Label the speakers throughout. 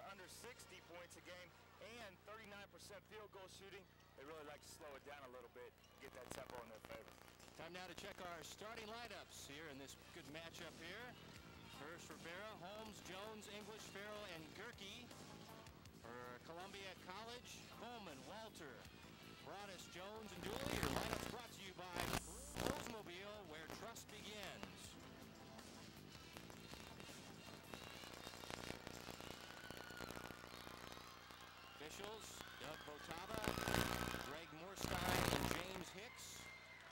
Speaker 1: under 60 points a game and 39% field goal shooting. They really like to slow it down a little bit, get that tempo in their favor.
Speaker 2: Time now to check our starting lineups here in this good matchup here. First, Rivera, Holmes, Jones, English, Farrell, and Gerke. For Columbia College, Coleman, Walter, Broadus, Jones, and Dooley. Your lineups brought to you by Oldsmobile, where trust begins. Officials, Doug Votava, Greg Moorstein, and James Hicks.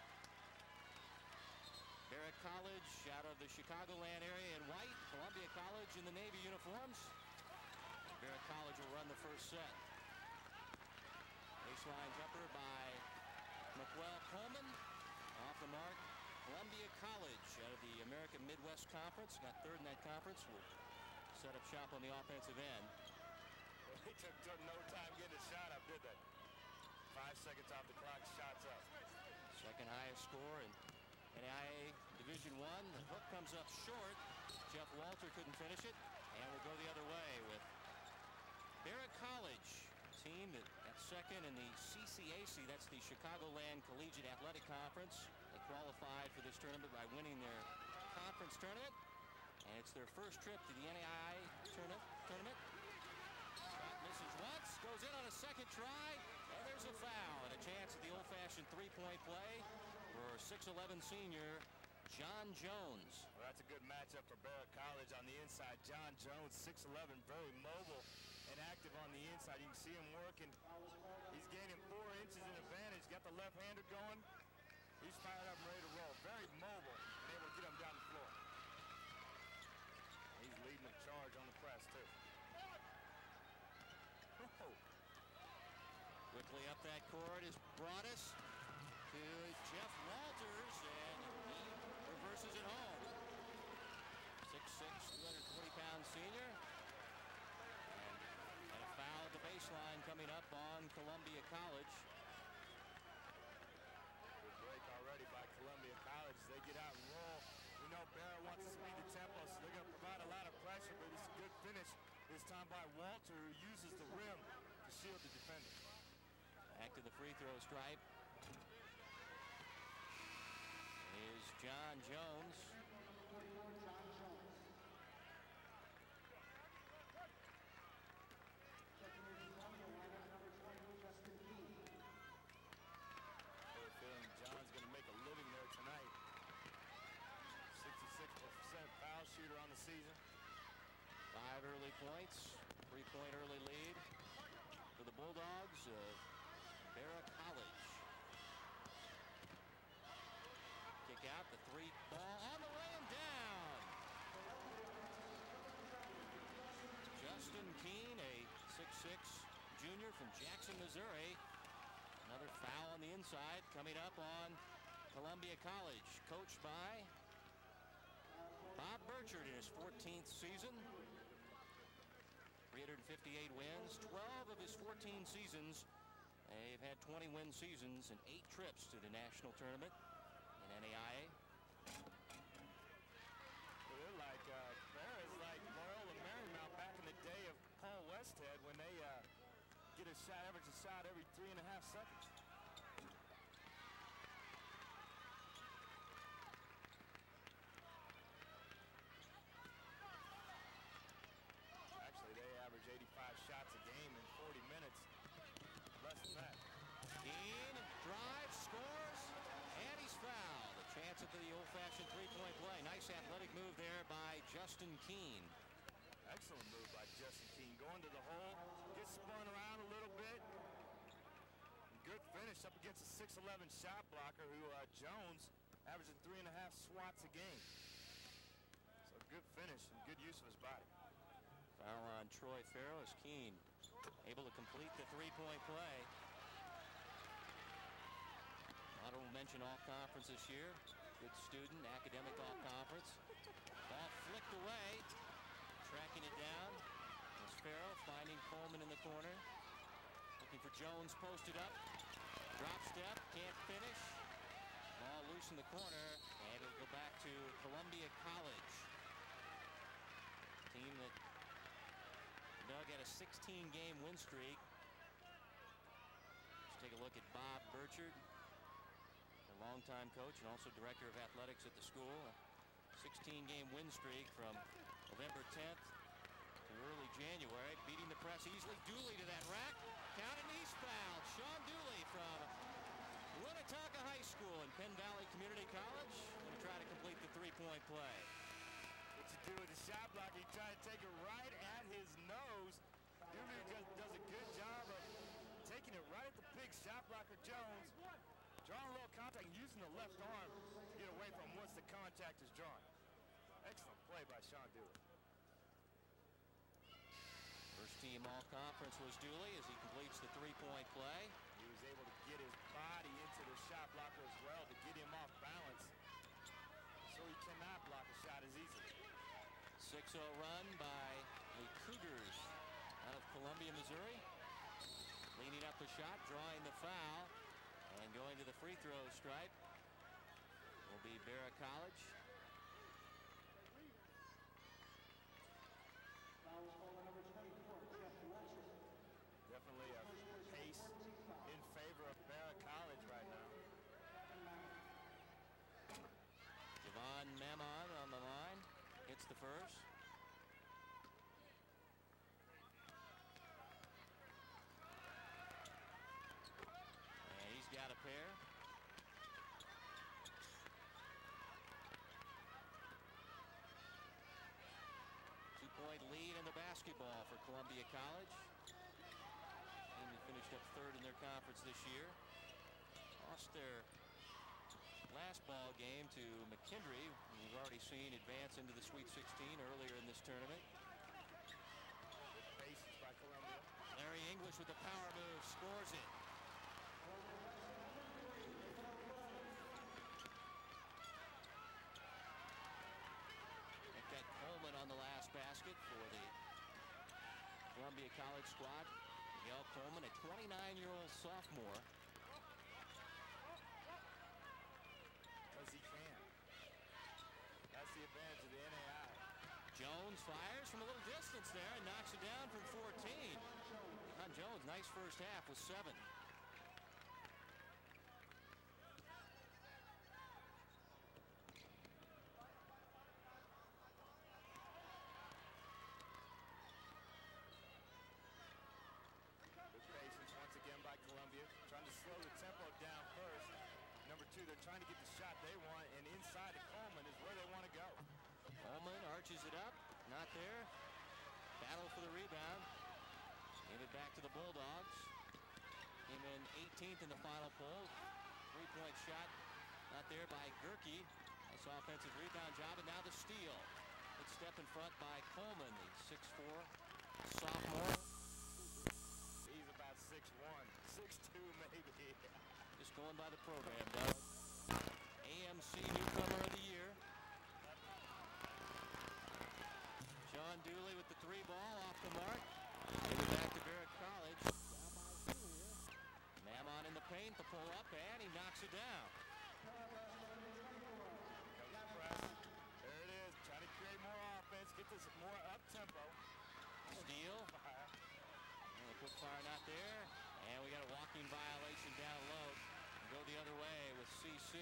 Speaker 2: Barrett College out of the Chicagoland area in white. Columbia College in the Navy uniforms. Barrett College will run the first set. Baseline jumper by McWell Coleman. Off the mark, Columbia College out of the American Midwest Conference. Got third in that conference. Will set up shop on the offensive end.
Speaker 1: Well, they took no time getting a shot up, did they? 5 seconds off the clock, shots up.
Speaker 2: Second highest score in NAIA Division I. The hook comes up short. Jeff Walter couldn't finish it. And we'll go the other way with Barrett College, team that got second in the CCAC. That's the Chicagoland Collegiate Athletic Conference. They qualified for this tournament by winning their conference tournament. And it's their first trip to the NAIA tournament. Shot misses once, goes in on a second try, and there's a foul and a chance at the old-fashioned three-point play for 6'11" senior John Jones.
Speaker 1: Well, that's a good matchup for Barrett College on the inside. John Jones, 6'11", very mobile and active on the inside. You can see him working. He's gaining 4 inches in advantage. Got the left-hander going. He's fired up and ready to roll. Very mobile and able to get him down the floor. He's leading the charge on the press, too. Oh.
Speaker 2: Quickly up that court is Broadus to Jeff Walters, and he reverses it home. 6'6", 220-pound senior. And a foul at the baseline coming up on Columbia College.
Speaker 1: Good break already by Columbia College. They get out and roll. We know Barrett wants to speed the tempo, so they're going to provide a lot of pressure, but it's a good finish this time by Walter, who uses the rim to shield the defender.
Speaker 2: Back to the free throw stripe is John Jones.
Speaker 1: They're feeling John's going to make a living there tonight. 66% foul shooter on the season.
Speaker 2: 5 early points, 3-point early lead for the Bulldogs of Barrett College. Kick out, the 3 ball on the way and down. Justin Keene, a 6'6" junior from Jackson, Missouri. Another foul on the inside coming up on Columbia College, coached by Bob Burchard in his 14th season. 358 wins, 12 of his 14 seasons. They've had 20-win seasons and 8 trips to the national tournament in NAIA.
Speaker 1: Well, they're like, Barrett's like Loyola Marymount back in the day of Paul Westhead when they get a shot, average a shot every 3.5 seconds. Actually, they average 85 shots a game in 40 minutes. Less than that.
Speaker 2: Keene drives, scores, and he's fouled. A chance at the old-fashioned 3-point play. Nice athletic move there by Justin Keene.
Speaker 1: Excellent move by Justin Keene. Going to the hole, gets spun around a little bit. Good finish up against a 6'11" shot blocker who Jones averaging 3.5 swats a game. So good finish and good use of his body.
Speaker 2: Foul on Troy Farrell as Keene able to complete the 3-point play. Honorable mention all-conference this year. Good student, academic all-conference. Ball flicked away. Tracking it down. As Farrell finding Coleman in the corner. Looking for Jones posted up. Drop step, can't finish. Ball loose in the corner, and it'll go back to Columbia College. Team that Doug get a 16-game win streak. Let's take a look at Bob Burchard, the longtime coach and also director of athletics at the school. A 16-game win streak from November 10th to early January, beating the press easily. Dooley to that rack. Count and he's fouled. Sean Dooley from Winnetaka High School in Penn Valley Community College. Going to try to complete the three-point play.
Speaker 1: What you do with the shot block, he tried to take it right at his nose. Dooley just does a good job of taking it right at the big shot blocker Jones. Drawing a little contact and using the left arm to get away from once the contact is drawn. Excellent play by Sean Dooley.
Speaker 2: First team all-conference was Dooley as he completes the three-point play.
Speaker 1: He was able to get his body into the shot blocker as well to get him off balance, so he cannot block a shot as easily.
Speaker 2: 6-0 run by the Cougars out of Columbia, Missouri. Leaning up the shot, drawing the foul, and going to the free throw stripe will be Barra College.
Speaker 1: Definitely a pace in favor of Barra College right now.
Speaker 2: Javon Mammon on the line, hits the first. And he's got a pair. Two-point lead in the basketball for Columbia College. Team that finished up third in their conference this year. Lost their last ball game to McKendree. We've already seen advance into the Sweet 16 earlier in this tournament.
Speaker 1: Good bases by Columbia.
Speaker 2: Larry English with the power move, scores it. Got Coleman on the last basket for the Columbia College squad. Miguel Coleman, a 29-year-old sophomore.
Speaker 1: Because he can. That's the advantage of the NAI.
Speaker 2: Jones fires from a little distance there and knocks it down from 14. John Jones, nice first half with 7.
Speaker 1: Trying to slow the tempo down first. Number 2, they're trying to get the shot they want, and inside to Coleman is where they want to go.
Speaker 2: Coleman arches it up, not there. Battle for the rebound. Gave it back to the Bulldogs. Came in 18th in the final poll. Three-point shot, not there by Gerke. Nice offensive rebound job, and now the steal. Good step in front by Coleman, the 6'4" sophomore.
Speaker 1: He's about 6'1", 6'2", maybe.
Speaker 2: Just going by the program, Doug. AMC Newcomer of the Year. Sean Dooley with the 3 ball off the mark. Give it back to Barrett College. Mammon in the paint, the pull up, and he knocks it down.
Speaker 1: There it is, trying to create more offense, get this more up-tempo.
Speaker 2: Steal. And the quick fire not there. And we got a walking violation down low. Go the other way with CC.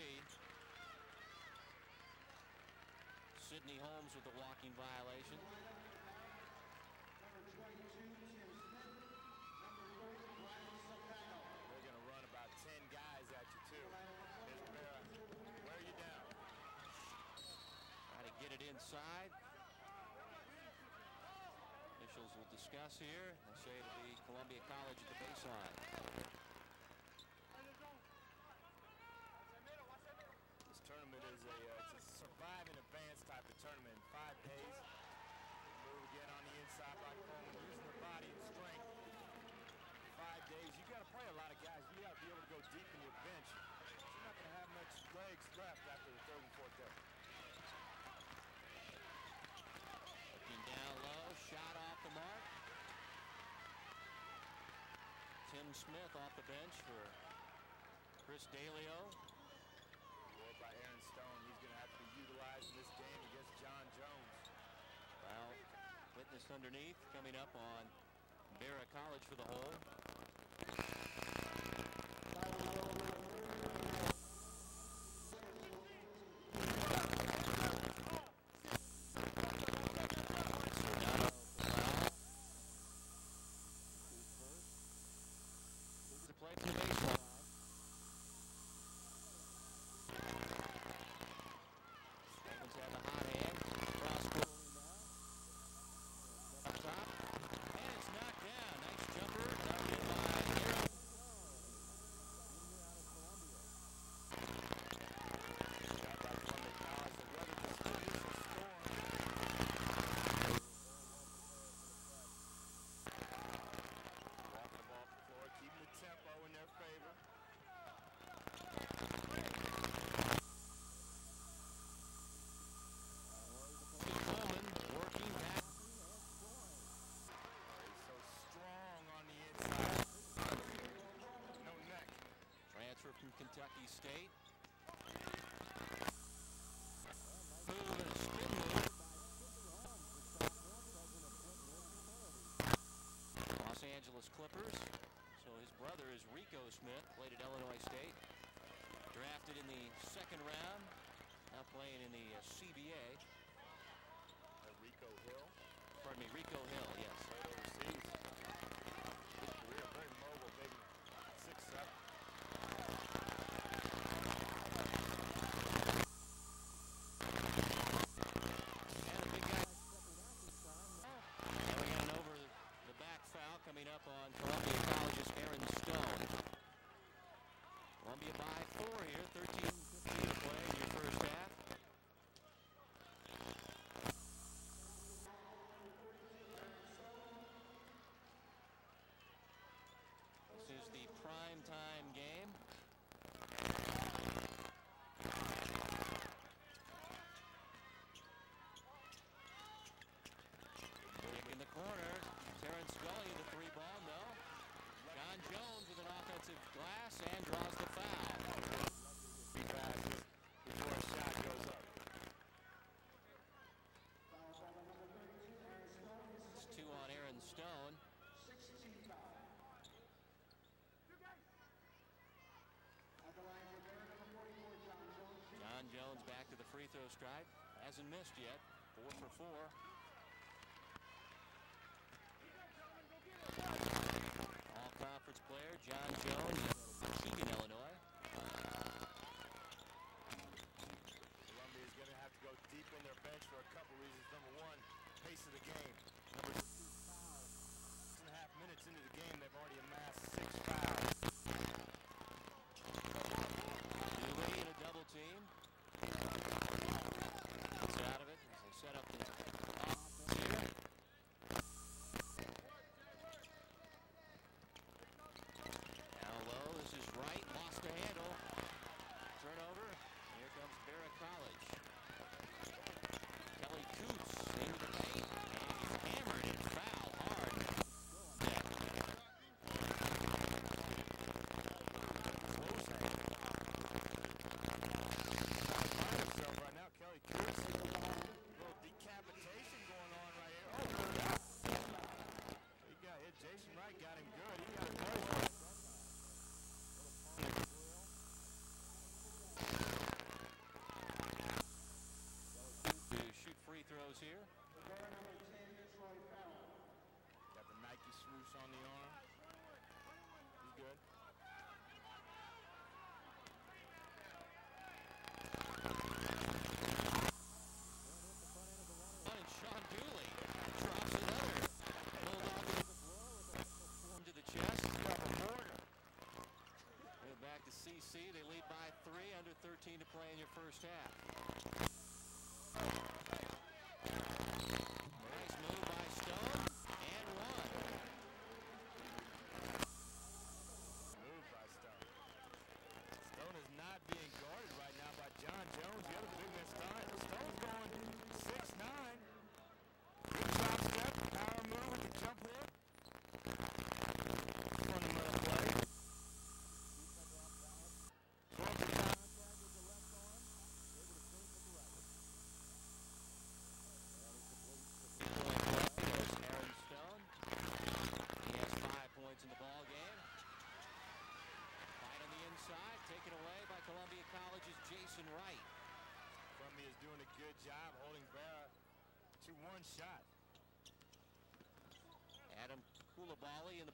Speaker 2: Sidney Holmes with the walking violation.
Speaker 1: They're going to run about 10 guys at you, too. Here's Barra. Wear you down.
Speaker 2: Try to get it inside. Officials will discuss here. They say it'll be Columbia College at the baseline.
Speaker 1: This tournament is it's a survive and advance type of tournament. 5 days. Move again on the inside by Coleman, using their body and strength. 5 days. You got to play a lot of guys. You got to be able to go deep in your bench. You're not going to have much legs left after the 3rd and 4th day.
Speaker 2: Looking down low, shot off the mark. Tim Smith off the bench for Chris Dalio.
Speaker 1: Scored by Aaron Stone. He's going to have to be utilized in this game against John Jones.
Speaker 2: Well, witness underneath coming up on Barra College for the hole. Kentucky State. Los Angeles Clippers. So his brother is Rico Smith, played at Illinois State. Drafted in the second round. Now playing in the CBA.
Speaker 1: Rico Hill.
Speaker 2: Pardon me, Rico Hill, yes.
Speaker 1: Played overseas. Good career, very mobile, maybe 6'7".
Speaker 2: Coming up on Columbia College's Aaron Stone. Columbia by 4 here, 13:50 to play in your first half. This is the prime time game. Kick in the corner. Terrence Scully, the three ball, no. John Jones with an offensive glass and draws the foul.
Speaker 1: Be fast before a shot goes up.
Speaker 2: It's 2 on Aaron Stone. John Jones back to the free throw stripe. Hasn't missed yet. 4 for 4. All-conference player John Jones, Muskegon, Illinois.
Speaker 1: Columbia is going to have to go deep in their bench for a couple reasons. Number one, pace of the game. Number 2.5 minutes into the game, they've already amassed 6 fouls.
Speaker 2: Dewey in a double team. Gets out of it as they set up the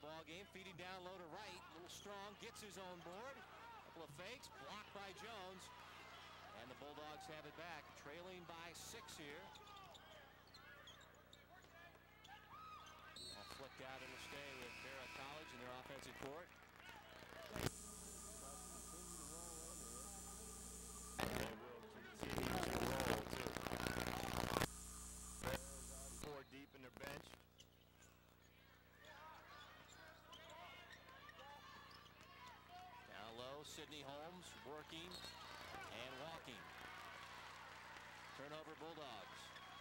Speaker 2: the ball game. Feeding down low to right. A little strong. Gets his own board. Couple of fakes. Blocked by Jones. And the Bulldogs have it back. Trailing by 6 here. All flicked out. It'll stay with Barrett College in their offensive court. Sidney Holmes working and walking. Turnover Bulldogs.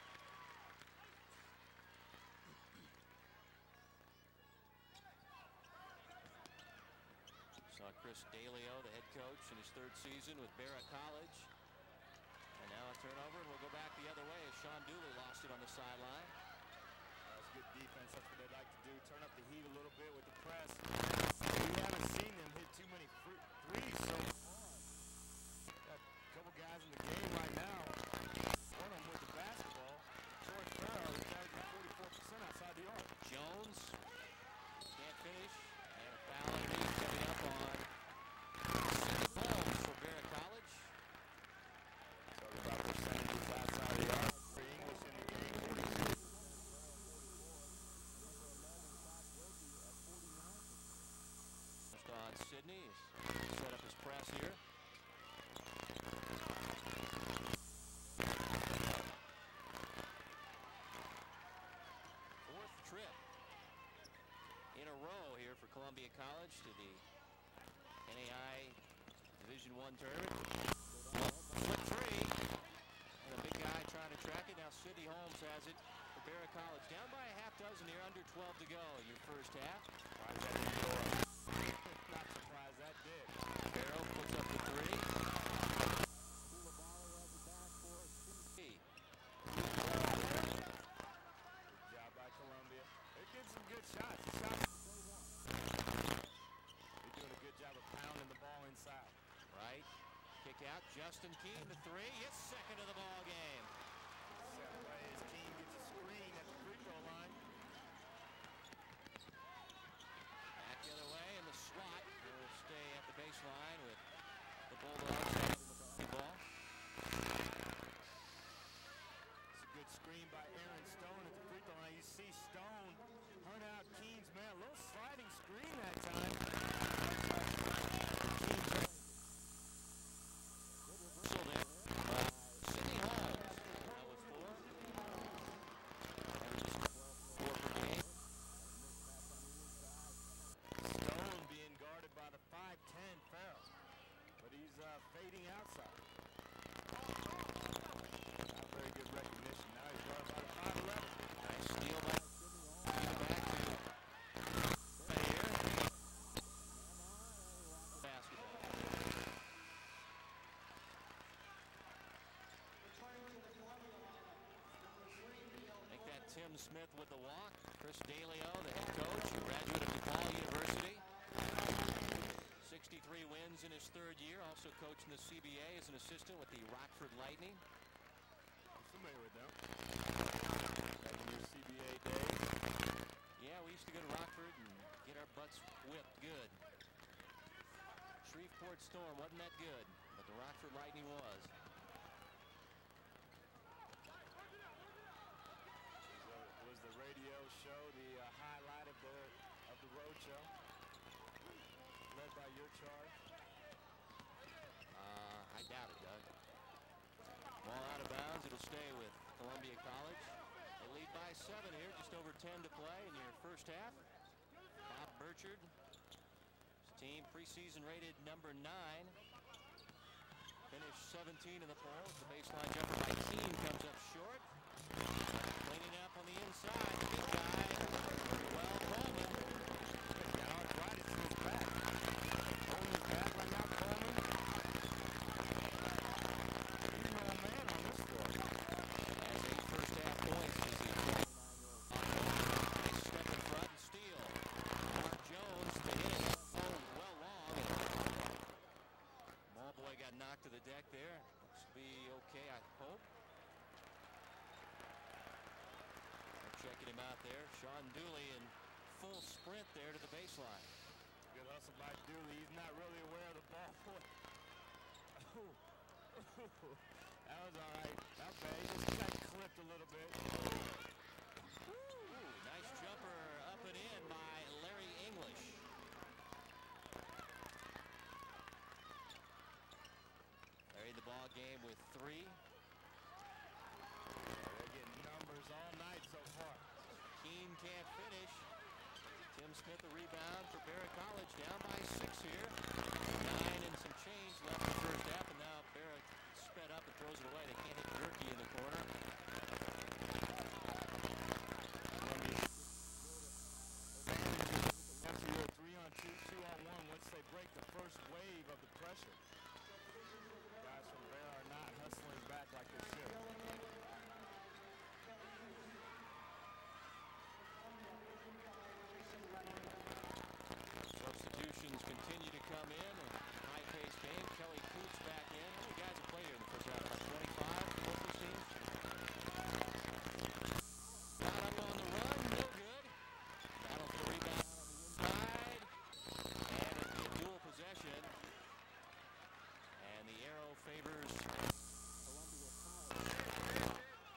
Speaker 2: Saw Chris Dalio, the head coach in his 3rd season with Barrett College. And now a turnover, and we'll go back the other way as Sean Dooley lost it on the sideline.
Speaker 1: That's good defense. That's what they like to do. Turn up the heat a little bit with the press. We haven't seen them hit too many threes so far. Got a couple guys in the game right now. One of them with the basketball. George Farrell is averaging 44% outside the arc.
Speaker 2: Jones can't finish, and a foul underneath coming up on Sidney Holmes for Barrett College.
Speaker 1: Talking about percentages outside the arc. For English in the game, 42.
Speaker 2: On Sidney, set up his press here. Fourth trip in a row here for Columbia College to the NAI Division I tournament. Flip three, and a big guy trying to track it. Now Sidney Holmes has it for Barrett College. Down by a half dozen here, under 12 to go in your first half.
Speaker 1: Not surprised that did.
Speaker 2: Barrow puts up the 3.
Speaker 1: Good job by Columbia. They're getting some good shots. They're doing a good job of pounding the ball inside.
Speaker 2: Right. Kick out. Justin Keene, the 3. His second of the ball game.
Speaker 1: Set away as Keene gets a screen at the free throw line.
Speaker 2: Back the other way, and the swat will stay at the baseline with the Bulldogs having the ball.
Speaker 1: It's a good screen by Aaron Stone at the free throw line. You see Stone hunt out Keene's man. A little sliding screen that time.
Speaker 2: Sidney Holmes. That was 4. Four per game.
Speaker 1: Stone being guarded by the 5'10" Farrell. But he's fading outside. Not very good recognition. Now he's guarded by the 5'11".
Speaker 2: Nice steal by back to here. Basketball. Make that Tim Smith with the walk. Chris Dalio, the head coach, a graduate of DePaul University. 63 wins in his 3rd year. Also coached in the CBA as an assistant with the Rockford Lightning.
Speaker 1: I'm familiar with them. Back in your CBA days.
Speaker 2: Yeah, we used to go to Rockford and get our butts whipped good. Shreveport Storm wasn't that good, but the Rockford Lightning was.
Speaker 1: Was the radio show the highlight of the road show? Led by your charge?
Speaker 2: I doubt it, Doug. Ball out of bounds. It'll stay with Columbia College. They lead by 7 here, just over 10 to play in your first half. Bob Burchard, his team preseason rated number 9. Finished 17 in the polls. The baseline jumper by Keene comes up short. Cleaning up on the inside. Big guy. Well, Coleman.
Speaker 1: Now it's right to his back. Coleman's back right now, Coleman. He's no man on this floor.
Speaker 2: Has 8 first half points as he nice step in front and steal. Mark Jones to hit. Oh, well long. Ball boy got knocked to the deck there. Looks to be okay, I hope. They're checking him out there. Sean Dooley in full sprint there to the baseline.
Speaker 1: Good hustle by Dooley. He's not really aware of the ball. That was all right. Not bad. He just got clipped a little bit.
Speaker 2: Ooh, nice jumper up and in by Larry English. Larry the ball game with 3.
Speaker 1: They're getting numbers all night so far.
Speaker 2: Keene can't finish. Tim Smith the rebound for Barrett College, down by 6 here. 9 and some change left in the first half, and now Barrett sped up and throws it away. They can't hit Gerke in the corner.
Speaker 1: After your 3-on-2, 2-on-1, once they break the first wave of the pressure, guys from Bear are not hustling back like they should.
Speaker 2: Substitutions continue to come in. A high-paced game. Kelly Coots back in. How many guys have played here in the first half? About 25? What we've seen? Got up on the run. No good. Battle for the rebound on the inside. And it'll be a dual possession. And the arrow favors Columbia College.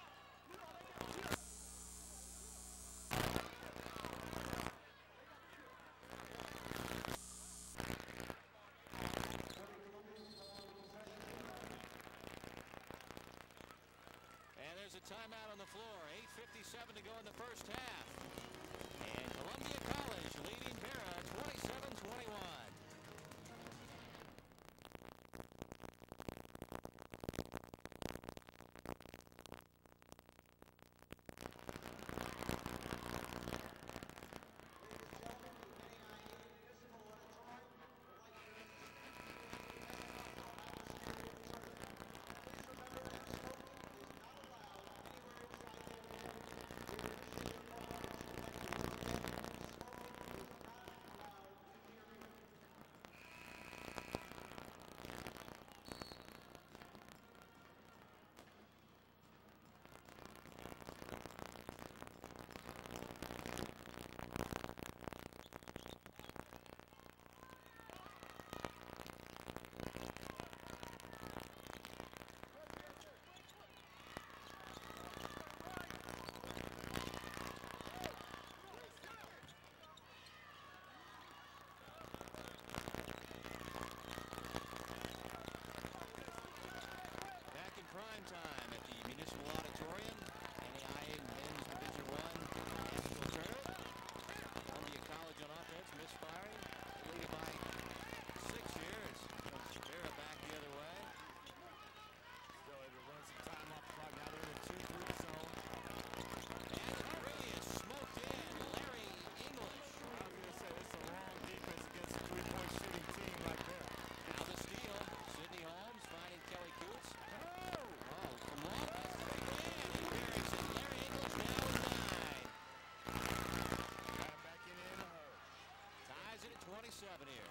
Speaker 2: And there's a timeout on the floor. 8:57 to go in the first half. And Columbia College leading Vera 27-21. Back in prime time at the Municipal Auditorium. NAIA Men's Division I National Tournament. Columbia College on offense, misfiring. They lead it by 6 years. Vera back the other way.
Speaker 1: Still able to run some time off the clock. Now they're in a 2-3 zone.
Speaker 2: And the three is smoked in. Larry English.
Speaker 1: I was going to say, this is a wrong defense against a 3-point shooting team right there.
Speaker 2: Now the steal. Sidney Holmes finding Kelly Coots.
Speaker 1: Oh!
Speaker 2: Oh, from long, that's the big man. And Barrett and Larry English now with 9.
Speaker 1: Got it back in a hurry.
Speaker 2: Ties it at 27 here.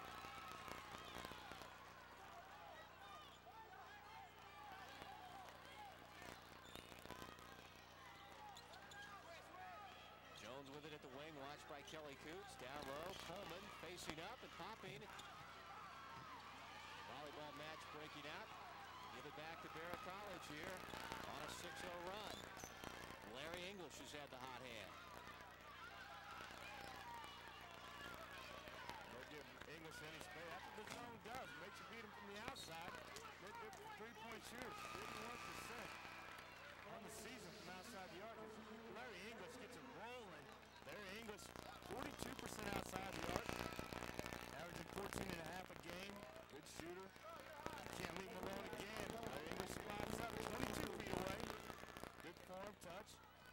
Speaker 2: Jones with it at the wing, watched by Kelly Coots. Down low, Coleman facing up and popping. Volleyball match breaking out. Give it back to Barrett College here on a 6-0 run. Larry English has had the hot hand.
Speaker 1: Don't give English any space. That's what the zone does. Makes you beat them from the outside. They're 3-point shooters, 51% on the season from outside the arc. Larry English gets it rolling. Larry English, 42% outside the arc. Averaging 14.5 a game. Good shooter. Can't leave him alone again. Larry English spots up 22 feet away. Good form touch.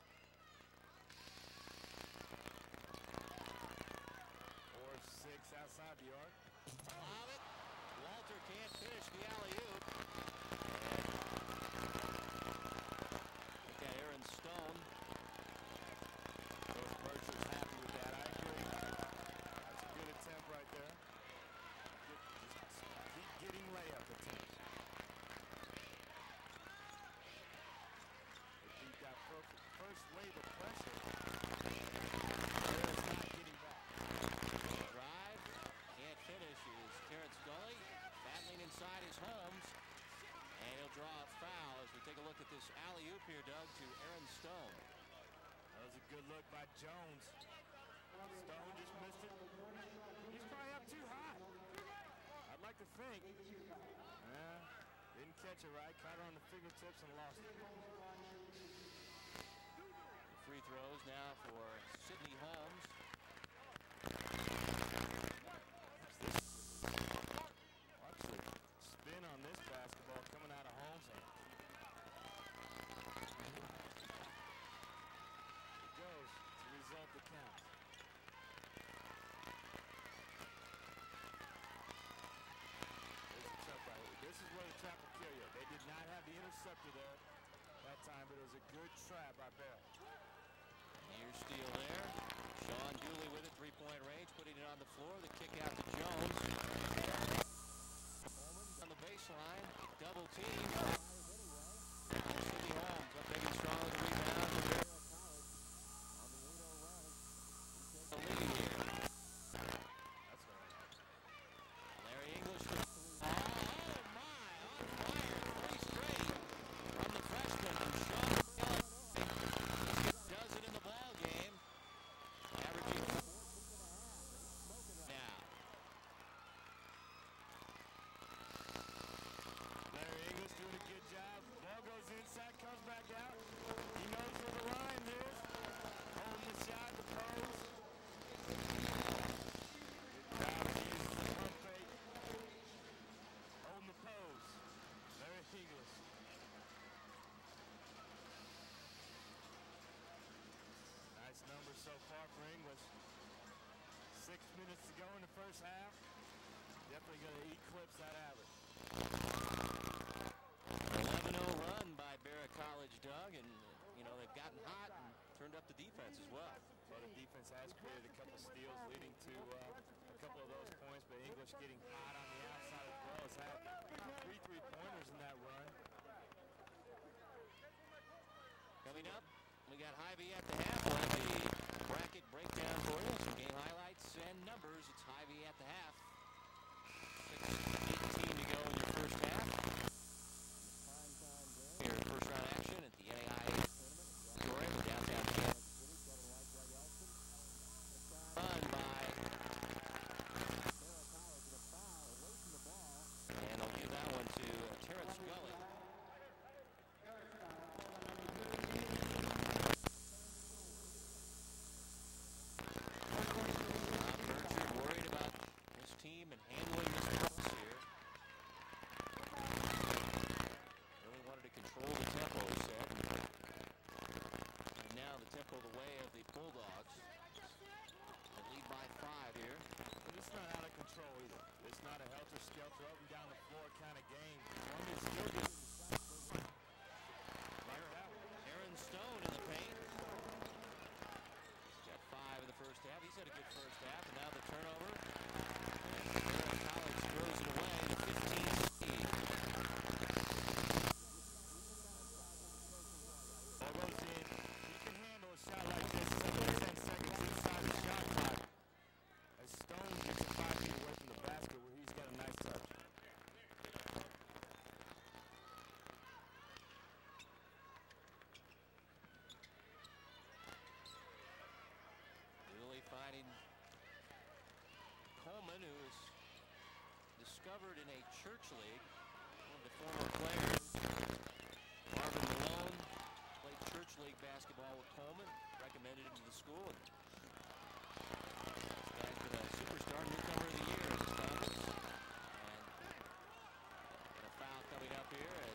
Speaker 1: Or 6 outside the arc.
Speaker 2: Lob it. Walter can't finish the alley-oop.
Speaker 1: Jones. Stone just missed it. He's probably up too high. I'd like to think. Yeah, didn't catch it right. Caught it on the fingertips and lost it.
Speaker 2: Free throws now for Sidney Holmes.
Speaker 1: Watch the spin on this basketball coming out of Holmes' hand. It goes. It's a result that counts. There's the trap right here. This is where the trap will kill you. They did not have the interceptor there that time, but it was a good trap by Barrett.
Speaker 2: Here's steal there. Sean Dooley with it, three-point range, putting it on the floor. The kick out to Jones. On the baseline, double team. Sidney Holmes up maybe strong with the rebound. The lead here.
Speaker 1: That's all right.
Speaker 2: Larry English. Oh my, on fire, three straight from the freshman from Sean. Does it in the ball game. Averaging now.
Speaker 1: Larry English doing a good job. Ball goes inside, comes back out. He knows where the line is. Holding the shot, the pose. Good job. He uses the pump fake. Holding the pose. Larry English. Nice number so far for English. 6 minutes to go in the first half. Definitely going to eclipse that average.
Speaker 2: 11-0 run by Barrett College, Doug, and you know they've gotten hot and turned up the defense as well.
Speaker 1: Well, the defense has created a couple steals leading to a couple of those points, but English getting hot on the outside as well as had 3 3-pointers in that run.
Speaker 2: Coming up, we got Hy-Vee at the half. We'll have the bracket breakdown for you. Some game highlights and numbers. It's Hy-Vee at the half. 6:18 to go in your first half. Your first round action at the NAIA tournament in downtown Tampa. Run by, and I'll give that one to Terrence Gully. Berger worried about his team and handling this press here. Really wanted to control the tempo, he said. And now the tempo the way of the Bulldogs. They lead by 5 here.
Speaker 1: But it's not out of control either. It's not a helter-skelter up and down the floor kind of game. Columbia's still getting
Speaker 2: Aaron Stone in the paint. He's got 5 in the first half. He's had a good first half, and now the turnover. And Barrett College throws it away to 15 speed.
Speaker 1: Ball goes in. He can handle a shot like this. 7 to 10 seconds inside the shot clock. As Stone gets 5 feet away from the basket where he's got a nice touch.
Speaker 2: Really finding Coleman, who was discovered in a church league. One of the former players, Marvin Malone, played church league basketball with Coleman, recommended him to the school. And this guy's been a superstar, newcomer of the year in the conference. And a foul coming up here as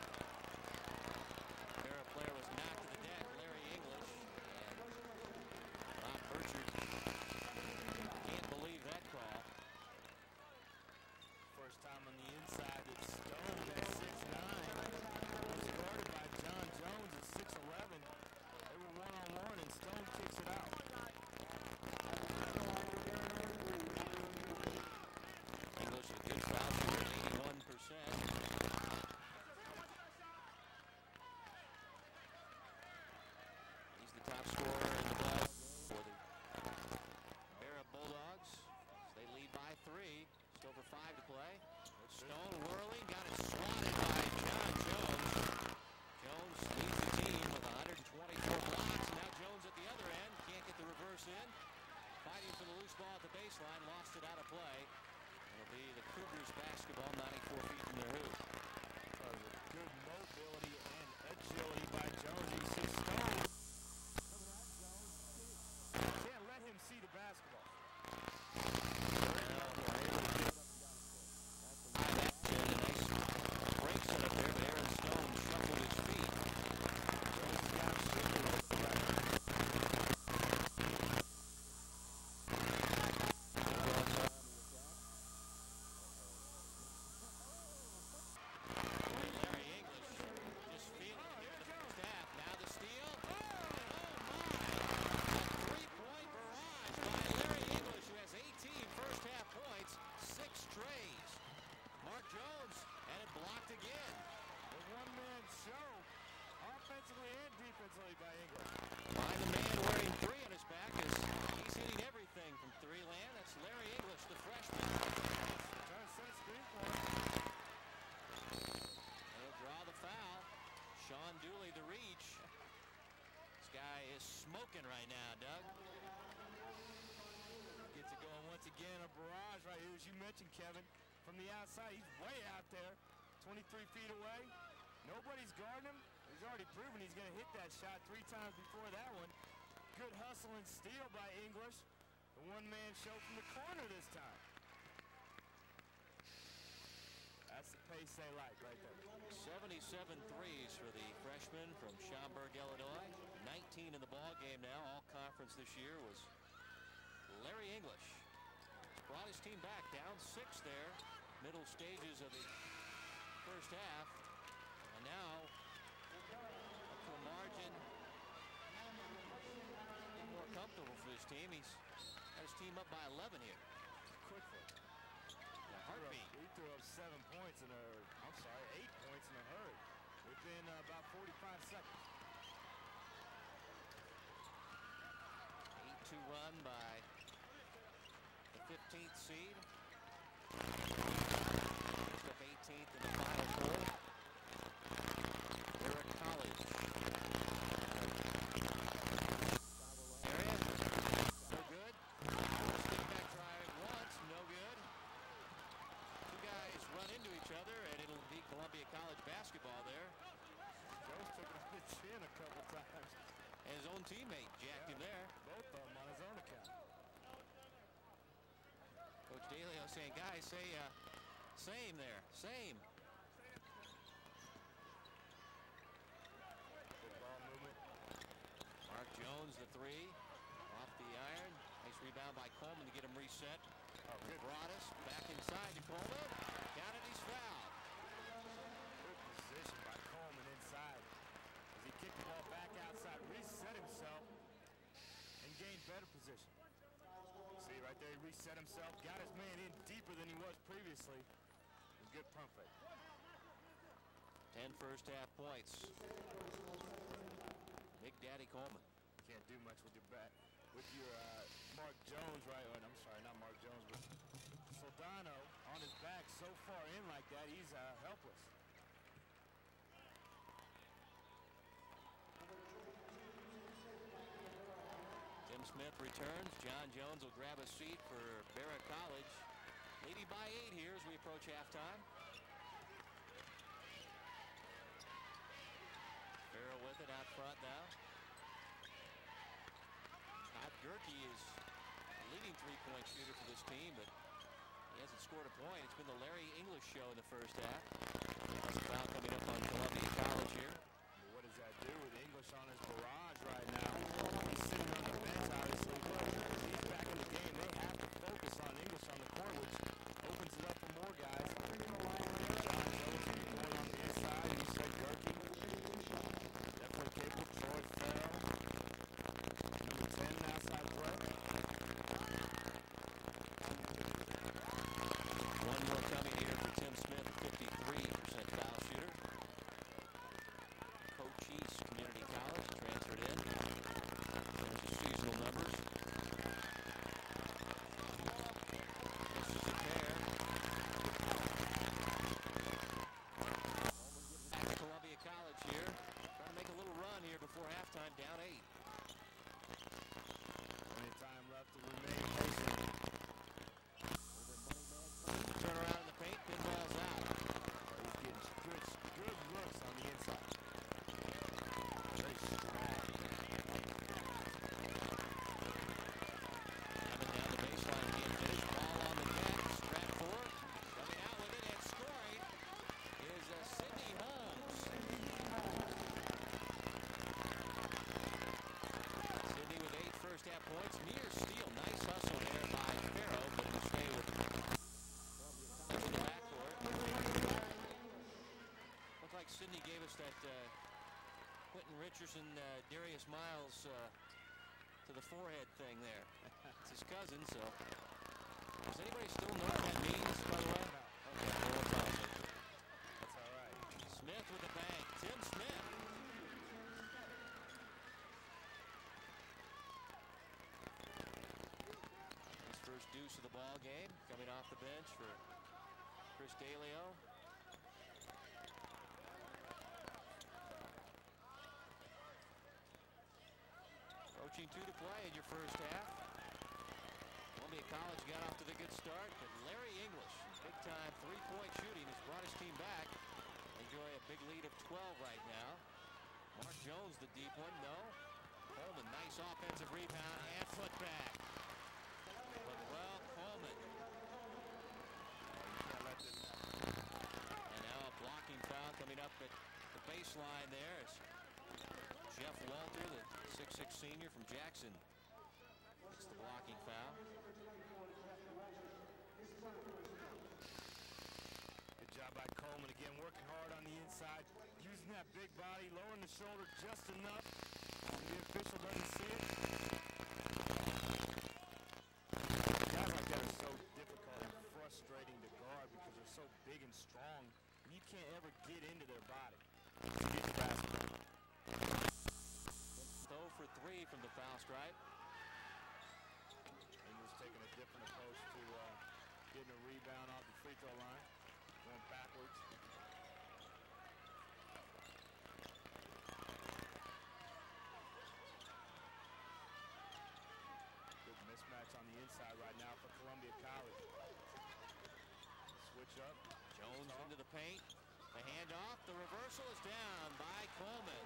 Speaker 2: Barrett player was knocked to the deck, Larry English. And Bob Burchard can't believe that call.
Speaker 1: First time on the inside that Stone at 6'9". Was guarded by John Jones at 6'11". They were one-on-one and Stone kicks it out.
Speaker 2: in, fighting for the loose ball at the baseline, lost it out of play. It'll be the Cougars basketball, 94 feet from their hoop.
Speaker 1: Good mobility and agility by Jones. You see Stone. Can't let him see the basketball. By English.
Speaker 2: By the man wearing 3 on his back as he's hitting everything from 3 land. That's Larry English, the freshman.
Speaker 1: Trying to set a screen for him.
Speaker 2: He'll draw the foul. Sean Dooley the reach. This guy is smoking right now, Doug.
Speaker 1: Gets it going once again. A barrage right here, as you mentioned, Kevin. From the outside, he's way out there. 23 feet away. Nobody's guarding him. He's already proven he's going to hit that shot 3 times before that one. Good hustle and steal by English. The one-man show from the corner this time. That's the pace they like right there.
Speaker 2: 77 threes for the freshman from Schaumburg, Illinois. 19 in the ball game now. All conference this year was Larry English. Brought his team back down 6 there. Middle stages of the first half. And now up to a margin more comfortable for this team. He's got his team up by 11 here.
Speaker 1: Quickly.
Speaker 2: The heartbeat.
Speaker 1: He threw up 7 points in a, I'm sorry, 8 points in a hurry within about 45 seconds.
Speaker 2: 8-2 run by the 15th seed. Just up 18th in the Final Four. Barrett College. Area. No good. Stick back try once. No good. 2 guys run into each other, and it'll be Columbia College basketball there.
Speaker 1: Jones took it on the chin a couple times.
Speaker 2: And his own teammate jacked him there.
Speaker 1: Both of them on his own account.
Speaker 2: Coach DeLeo saying, guys, say same there. Same.
Speaker 1: Good ball movement.
Speaker 2: Mark Jones, the 3. Off the iron. Nice rebound by Coleman to get him reset.
Speaker 1: Oh, good.
Speaker 2: Broadus back inside to Coleman. Counted, he's fouled.
Speaker 1: Good position by Coleman inside. As he kicked the ball back outside, reset himself, and gained better position. See right there, he reset himself, got his man in deeper than he was previously. A good pump fake.
Speaker 2: 10 first half points. Big Daddy Coleman.
Speaker 1: Can't do much with your back. With your Mark Jones, right? Or, I'm sorry, not Mark Jones, but Soldano on his back so far in like that, he's helpless.
Speaker 2: Tim Smith returns. John Jones will grab a seat for Barrett College. Leading by 8 here as we approach halftime. Farrell with it out front now. Todd Gerke is the leading 3-point shooter for this team, but he hasn't scored a point. It's been the Larry English show in the first half. That's a foul coming up on Columbia College here.
Speaker 1: What does that do with English on his barrage right now? He's sitting on the bench, obviously, but he's back in the game. They have to focus on English on the court, which opens it up for more guys. John Jones going on the inside. You said Gerke. Definitely capable. Troy Farrell. Number 10 outside play.
Speaker 2: One more coming here for Tim Smith, a 53% foul shooter. forehead thing there. It's his cousin, so. Does anybody still know what that means, by the way? Okay, no one tells me.
Speaker 1: That's all right.
Speaker 2: Smith with the bank. Tim Smith. His first deuce of the ball game, coming off the bench for Chris D'Elio. Approaching 2 to play in your first half. Columbia College got off to the good start, but Larry English, big-time three-point shooting, has brought his team back. They enjoy a big lead of 12 right now. Mark Jones, the deep one, no. Coleman, nice offensive rebound and putback. But well, Coleman. And now a blocking foul coming up at the baseline there. As Jeff Walter, the 6'6" senior from Jackson, gets the blocking foul.
Speaker 1: Good job by Coleman again, working hard on the inside, using that big body, lowering the shoulder just enough so the official doesn't see it. Guys like that are so difficult and frustrating to guard because they're so big and strong, and you can't ever get into their body. Get the basketball.
Speaker 2: Throw for 3 from the foul stripe.
Speaker 1: English taking a different approach to getting a rebound off the free throw line, going backwards. Good mismatch on the inside right now for Columbia College. Switch up.
Speaker 2: Jones into the paint. The handoff. The reversal is down by Coleman.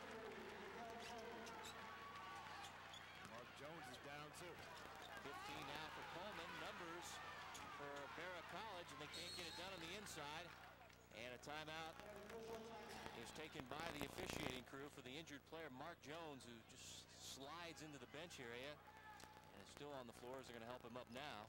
Speaker 1: Mark Jones is down too.
Speaker 2: 15 now for Coleman. Numbers for Barra College, and they can't get it done on the inside. And a timeout is taken by the officiating crew for the injured player Mark Jones, who just slides into the bench area and is still on the floor as they're going to help him up now.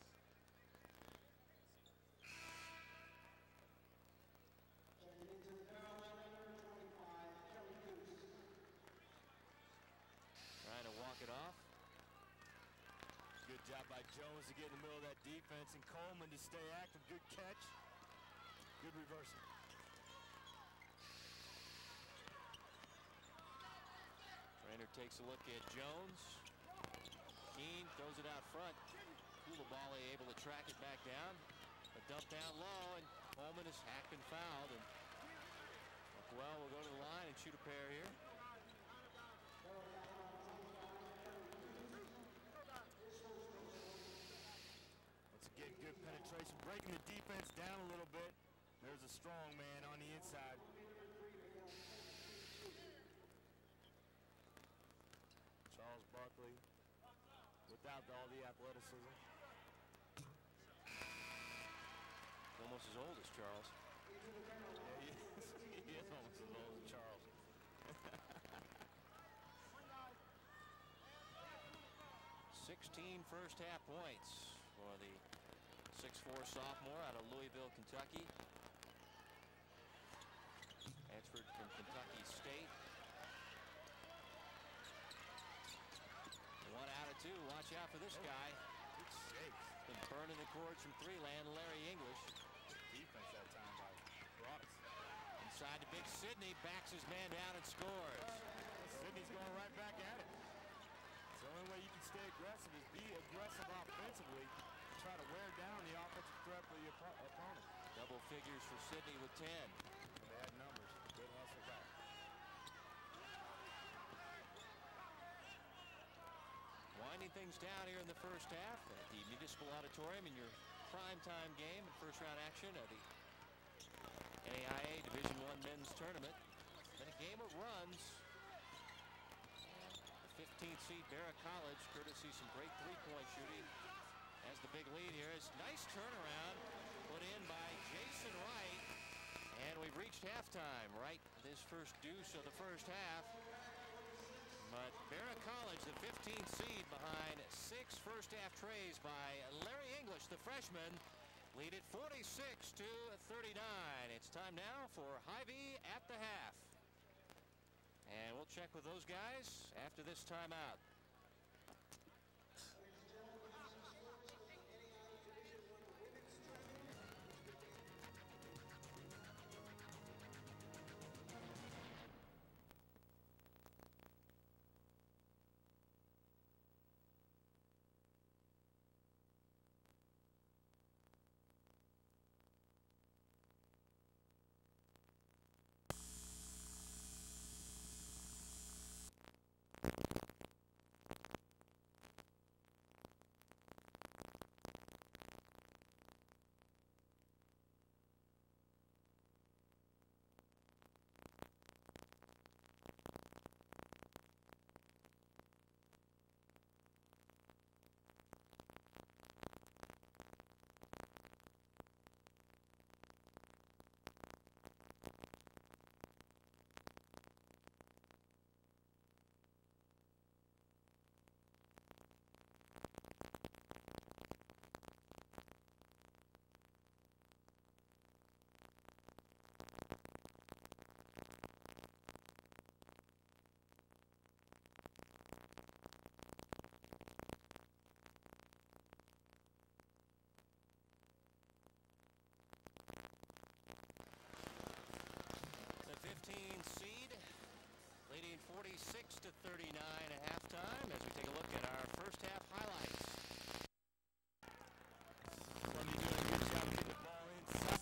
Speaker 2: Trying to walk it off.
Speaker 1: Good job by Jones to get in the middle of that defense, and Coleman to stay active. Good catch. Good reversal.
Speaker 2: Trainer takes a look at Jones. Keene throws it out front. Coulibaly able to track it back down. A dump down low, and Coleman is hacked and fouled. And Buckwell will go to the line and shoot a pair here.
Speaker 1: Once again, good penetration, breaking the defense down a little bit. There's a strong man on the inside. Charles Barkley, without all the athleticism.
Speaker 2: Almost as old as Charles.
Speaker 1: Yeah, he is almost as old as Charles.
Speaker 2: 16 first half points for the 6'4" sophomore out of Louisville, Kentucky. Transferred from Kentucky State. 1 out of 2. Watch out for this guy.
Speaker 1: Good shakes.
Speaker 2: Been burning the cords from 3 land. Larry English.
Speaker 1: Defense that time by Broaddus.
Speaker 2: Inside to Big Sidney. Backs his man down and scores.
Speaker 1: Sidney's going right back at it. It's the only way you can stay aggressive is be aggressive offensively and try to wear down the offensive threat for your opponent.
Speaker 2: Double figures for Sidney with 10.
Speaker 1: They had numbers. Good hustle back.
Speaker 2: Winding things down here in the first half at the Municipal Auditorium in your primetime game and first round action of the NAIA Division I men's tournament. Been a game of runs. And the 15th seed Barra College, courtesy some great three-point shooting, has the big lead here. It's nice turnaround put in by Jason Wright. And we've reached halftime, right? This first deuce of the first half. But Barra College, the 15th seed, behind 6 first-half trays by Larry English, the freshman, lead it 46-39. It's time now for Hy-Vee at the half. And we'll check with those guys after this timeout. to 39 at halftime as we take a look at our first half highlights.
Speaker 1: Columbia doing a good job getting the ball inside.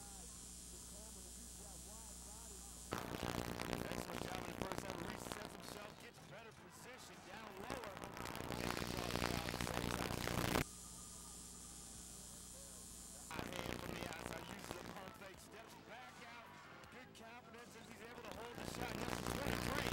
Speaker 1: Excellent job in the first half. Resets himself, gets better position down lower. And he draws it out at the same time. High hand from the outside, uses a pump fake, steps back out. Good confidence as he's able to hold the shot. That's a 23.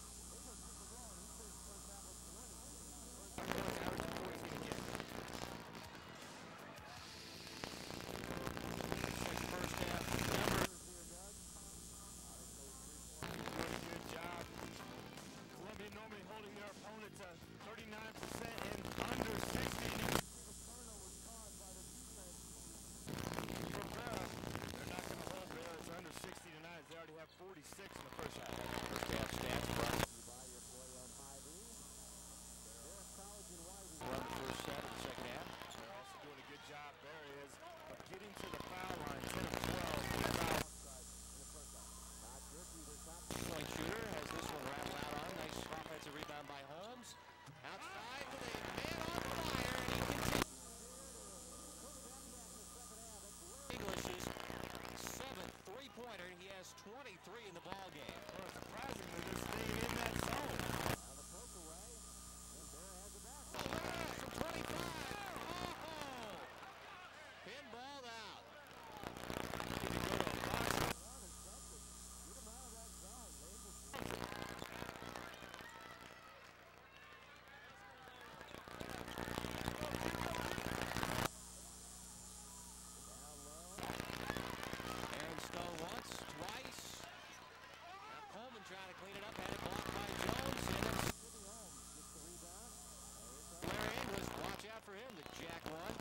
Speaker 2: He has 23 in the ball game.
Speaker 1: Well, surprisingly, this thing in that zone.
Speaker 2: From 25. Oh! Pinballed out. Trying to clean it up, had it blocked by Jones, and it's Larry English, watch out for him, the jack one.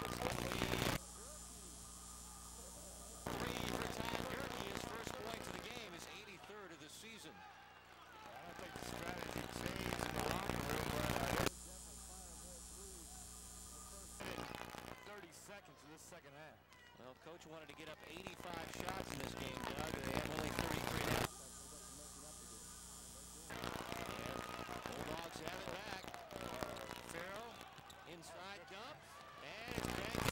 Speaker 2: Three for Todd Gurley, his first points of the game, his 83rd of the season.
Speaker 1: I don't think the strategy changed in the locker room, but 30 seconds in this second half.
Speaker 2: Well, Coach wanted to get up 85 shots in this game, Doug. They have only 33 now. Have it back. Farrell, inside dump, and it's banked.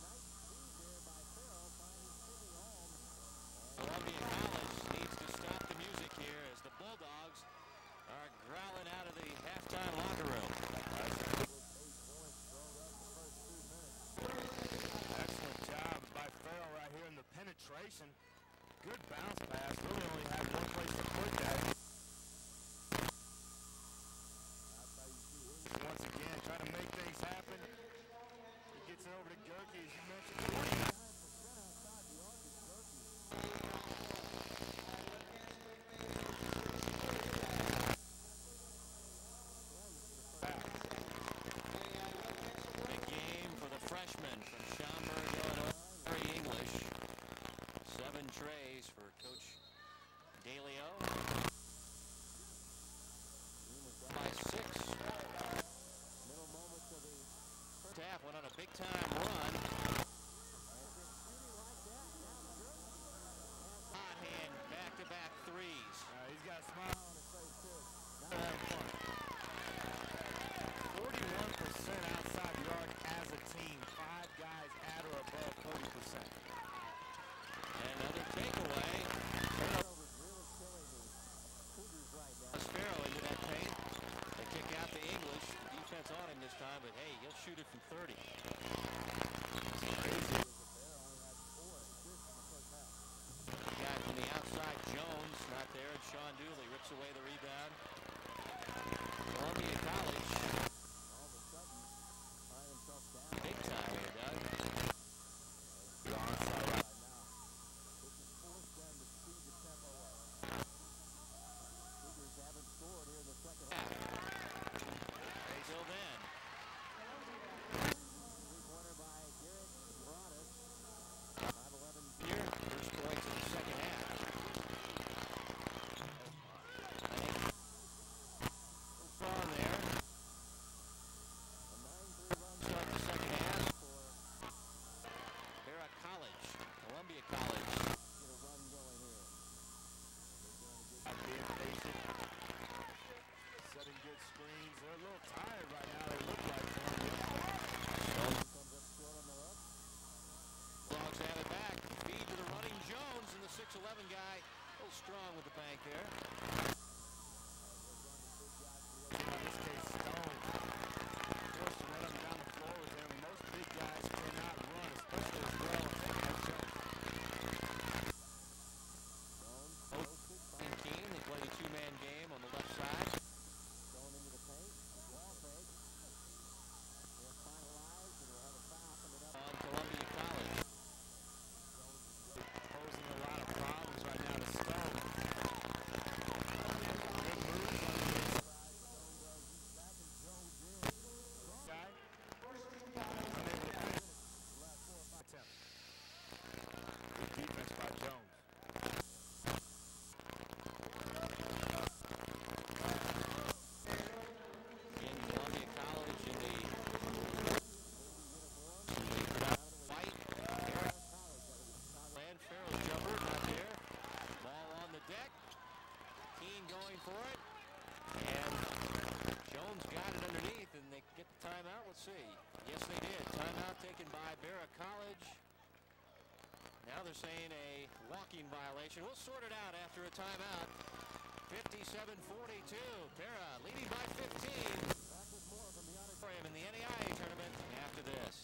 Speaker 2: Columbia College needs to stop the music here as the Bulldogs are growling out of the halftime locker room.
Speaker 1: Excellent job by Farrell right here in the penetration. Good bounce pass. Really only had one place to put that. Once again, trying to make things happen. He gets it over to Gerke, as you mentioned.
Speaker 2: Big game for the freshman from Schaumburg, Illinois, Larry English. 7 trays for Coach DeLeo. By 6. Half went on a big-time run. Hot hand, back-to-back threes.
Speaker 1: He's got a smile on his face, too. 41% outside the arc as a team. 5 guys at or above 40%.
Speaker 2: Another takeaway. Sparrow into that paint. They kick out to English. Defense on him this time, but hey, he'll shoot it from 30. Guy from the outside, Jones, not there, and Sean Dooley rips away the rebound. Columbia College. Big time here, Doug. Until then. Yes, they did. Timeout taken by Barra College. Now they're saying a walking violation. We'll sort it out after a timeout. 57-42. Barra leading by 15. Back with more from the auditorium in the NAIA tournament after this.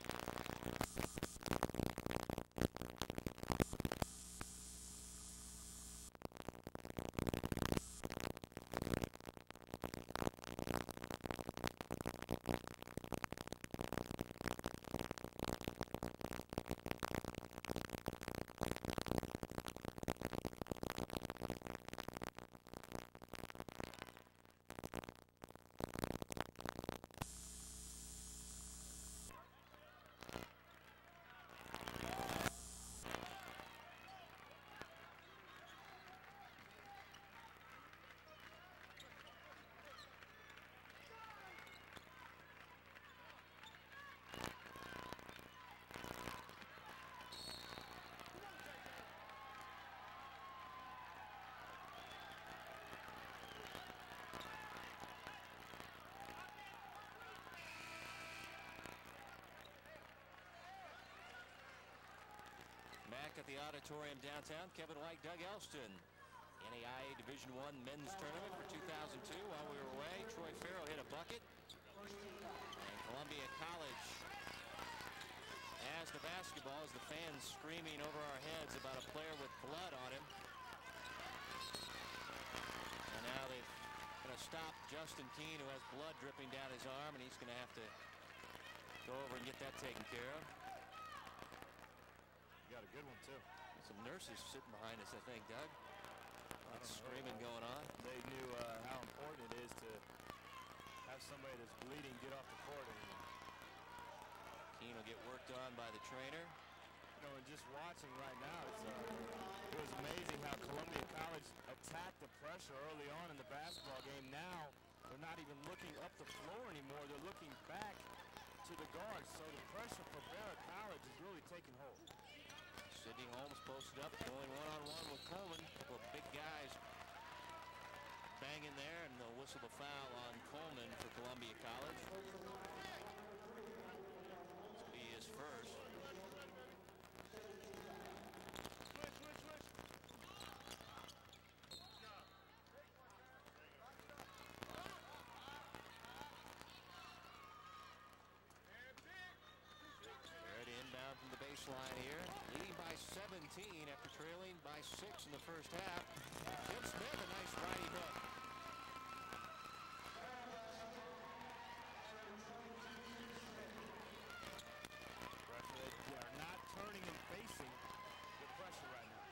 Speaker 2: Back at the auditorium downtown, Kevin White, Doug Elston. NAIA Division I men's tournament for 2002. While we were away, Troy Farrell hit a bucket. And Columbia College has the basketball as the fans screaming over our heads about a player with blood on him. And now they're going to stop Justin Keene, who has blood dripping down his arm, and he's going to have to go over and get that taken care of.
Speaker 1: Got a good one, too.
Speaker 2: Some nurses sitting behind us, I think, Doug. Lots of screaming going on.
Speaker 1: They knew how important it is to have somebody that's bleeding get off the court.
Speaker 2: Keene will get worked on by the trainer.
Speaker 1: You know, and just watching right now, it was amazing how Columbia College attacked the pressure early on in the basketball game. Now, they're not even looking up the floor anymore. They're looking back to the guards. So the pressure for Barra College is really taking hold.
Speaker 2: Sidney Holmes posted up, going one-on-one with Coleman. A couple of big guys banging there, and they'll whistle the foul on Coleman for Columbia College. This will be his first. Ready inbound from the baseline here. Leading by 17 after trailing by 6 in the first half. Jim Smith, a nice righty hook.
Speaker 1: They are not turning and facing the pressure right now.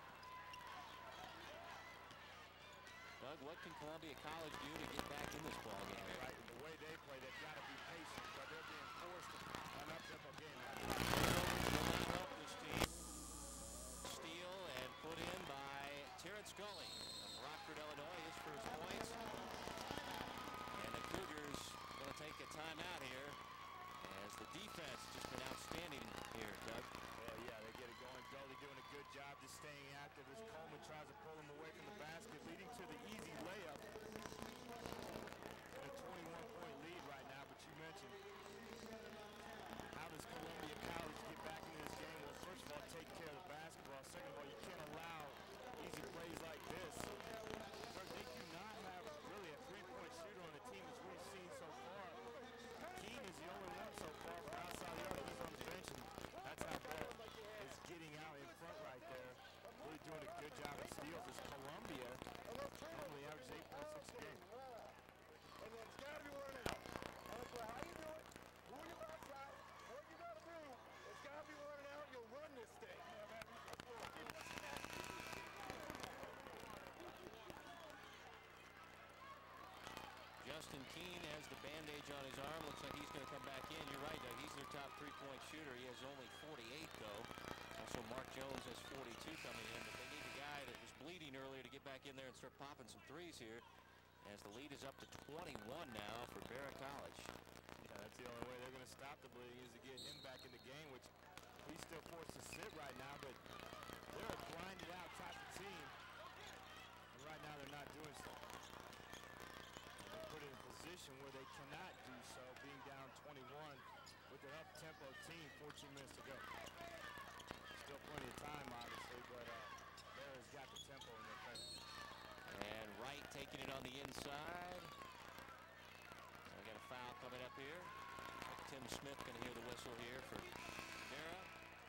Speaker 2: Doug, what can Columbia College do to get back in this ball game?
Speaker 1: Right, the way they play, they've got to be patient, but they're being forced to an up-tempo game right now.
Speaker 2: Will not help this team. Steal and put in by Terrence Scully of Rockford, Illinois, his first points. And the Cougars going to take a timeout here as the defense has just been outstanding here, Doug.
Speaker 1: Yeah, they get it going. Gully doing a good job just staying active as Coleman tries to pull him away from the basket, leading to the easy layup. And a 21-point lead right now, but you mentioned, how does Columbia College get back into this game? Well, first of all, take care of the basketball. Second of all, you can't allow easy plays like this. They do not have really a three-point shooter on the team as we've seen so far. Keene is the only one so far from outside the arc. He's on the bench, and that's how Barra is getting out in front right there. Really doing a good job of steals as Columbia normally averages 8.6 a game.
Speaker 3: And it's got to be running out. I don't care how you do it, who you outside, what you got to do. It's got to be running out. You'll run this thing.
Speaker 2: Justin Keene has the bandage on his arm. Looks like he's going to come back in. You're right, Doug. He's their top three-point shooter. He has only 48, though. Also, Mark Jones has 42 coming in. But they need a guy that was bleeding earlier to get back in there and start popping some threes here, as the lead is up to 21 now for Barra College.
Speaker 1: Yeah, that's the only way they're going to stop the bleeding is to get him back in the game, which he's still forced to sit right now, but they're a grinded out type of team. And right now they're not doing so. They're put in a position where they cannot do so, being down 21. up-tempo team, 14 minutes to go. Still plenty of time, obviously, but Bear's got the tempo in their favor.
Speaker 2: And Wright taking it on the inside. We got a foul coming up here. Tim Smith going to hear the whistle here for Vera.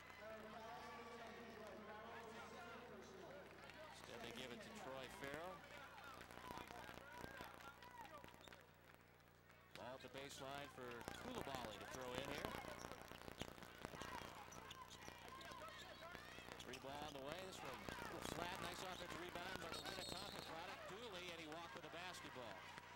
Speaker 2: Instead they give it to Troy Farrell. Ball at the baseline for Coulibaly to throw in here. Free ball on the way. This one a little flat. Nice offensive rebound by the Minnetonka product. Dooley, and he walked with the basketball.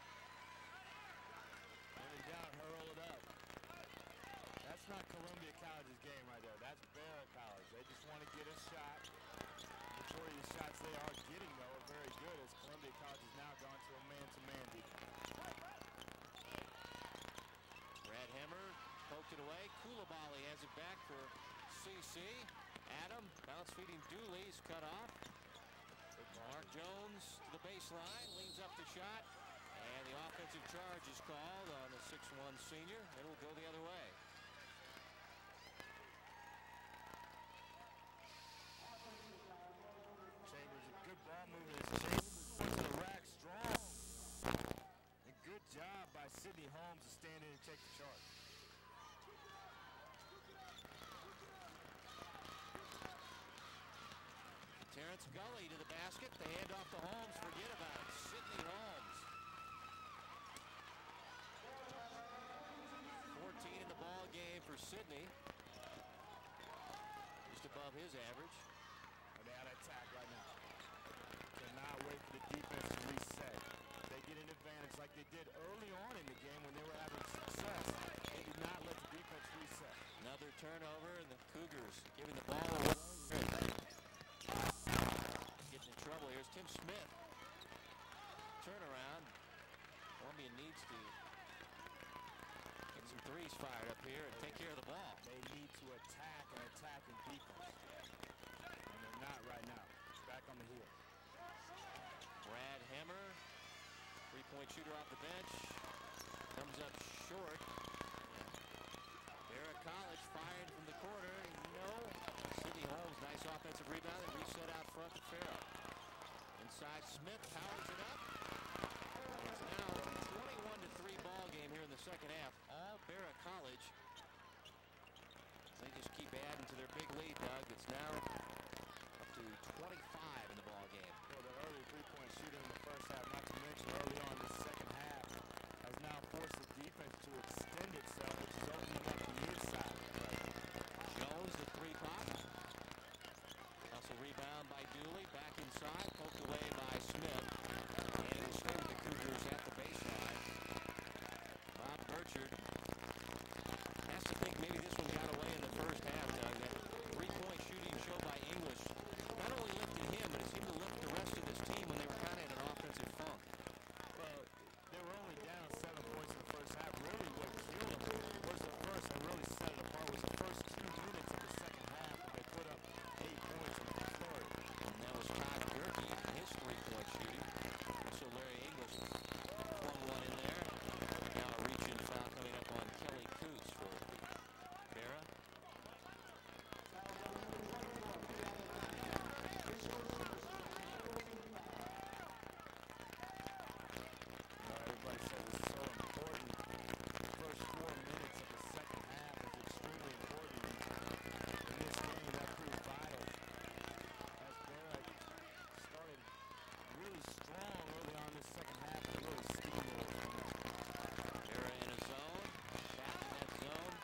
Speaker 1: Coming down, hurl it up. That's not Columbia College's game right there. That's Bear College. They just want to get a shot. The majority of the shots they are getting, though, are very good, as Columbia College has now gone to a man-to-man defense.
Speaker 2: Brad Hemmer poked it away. Coulibaly has it back for CC. Adam bounce feeding Dooley's cut off. Mark Jones to the baseline, leans up the shot, and the offensive charge is called on the 6'1 senior. It will go the other way.
Speaker 1: Chambers, a good ball movement. Chambers to the rack strong. A good job by Sidney Holmes to stand in and take the charge.
Speaker 2: Terrence Gully to the basket. The handoff to Holmes. Forget about it. Sidney Holmes. 14 in the ball game for Sidney. Just above his average.
Speaker 1: And they out of attack right now. Cannot wait for the defense to reset. They get an advantage like they did early on in the game when they were having success. They did not let the defense reset.
Speaker 2: Another turnover, and the Cougars giving the ball away. Getting in trouble. Here's Tim Smith. Turnaround. Columbia needs to get some threes fired up here and take care of the ball.
Speaker 1: They need to attack and attack in defense. And they're not right now. Back on the heel.
Speaker 2: Brad Hemmer, three-point shooter off the bench, comes up short. Barrett College fired from the corner. No. Sidney Holmes, nice offensive rebound and reset out front to Farrell. Inside, Smith powers it up. It's now a 21-3 ball game here in the second half. All Barrett College. They just keep adding to their big lead, Doug. It's now up to 25 in the ball game.
Speaker 1: Well, the early three-point shooter in the first half, not to mention early on this second half, has now forced the defense to extend itself, which is opening up the inside.
Speaker 2: Jones, the three pop. Also rebound by Dooley. Back inside, poked away by Smith. And it will stay with the Cougars at the baseline. Bob Burchard has to think maybe this one got away in the first half, Doug. That three-point shooting show by English not only lifted him, but it seemed to lift the rest of this team when they were kind of in an offensive funk.
Speaker 1: Well, they were only down 7 points in the first half. Really what killed them was the first and really set it apart was the first 2 minutes of the second half when they put up 8 points in the third.
Speaker 2: And that was Todd Gerke and his three-point shooting. So Larry English flung one in there. Now a reach-in foul coming up on Kelly Coots for Barra.
Speaker 1: Everybody said it's so important. The first 4 minutes of the second half is extremely important. In this game, that proved vital. As Barrett started really strong early on this second half and really steamrolled from there.
Speaker 2: Barra in a zone. Back in that zone.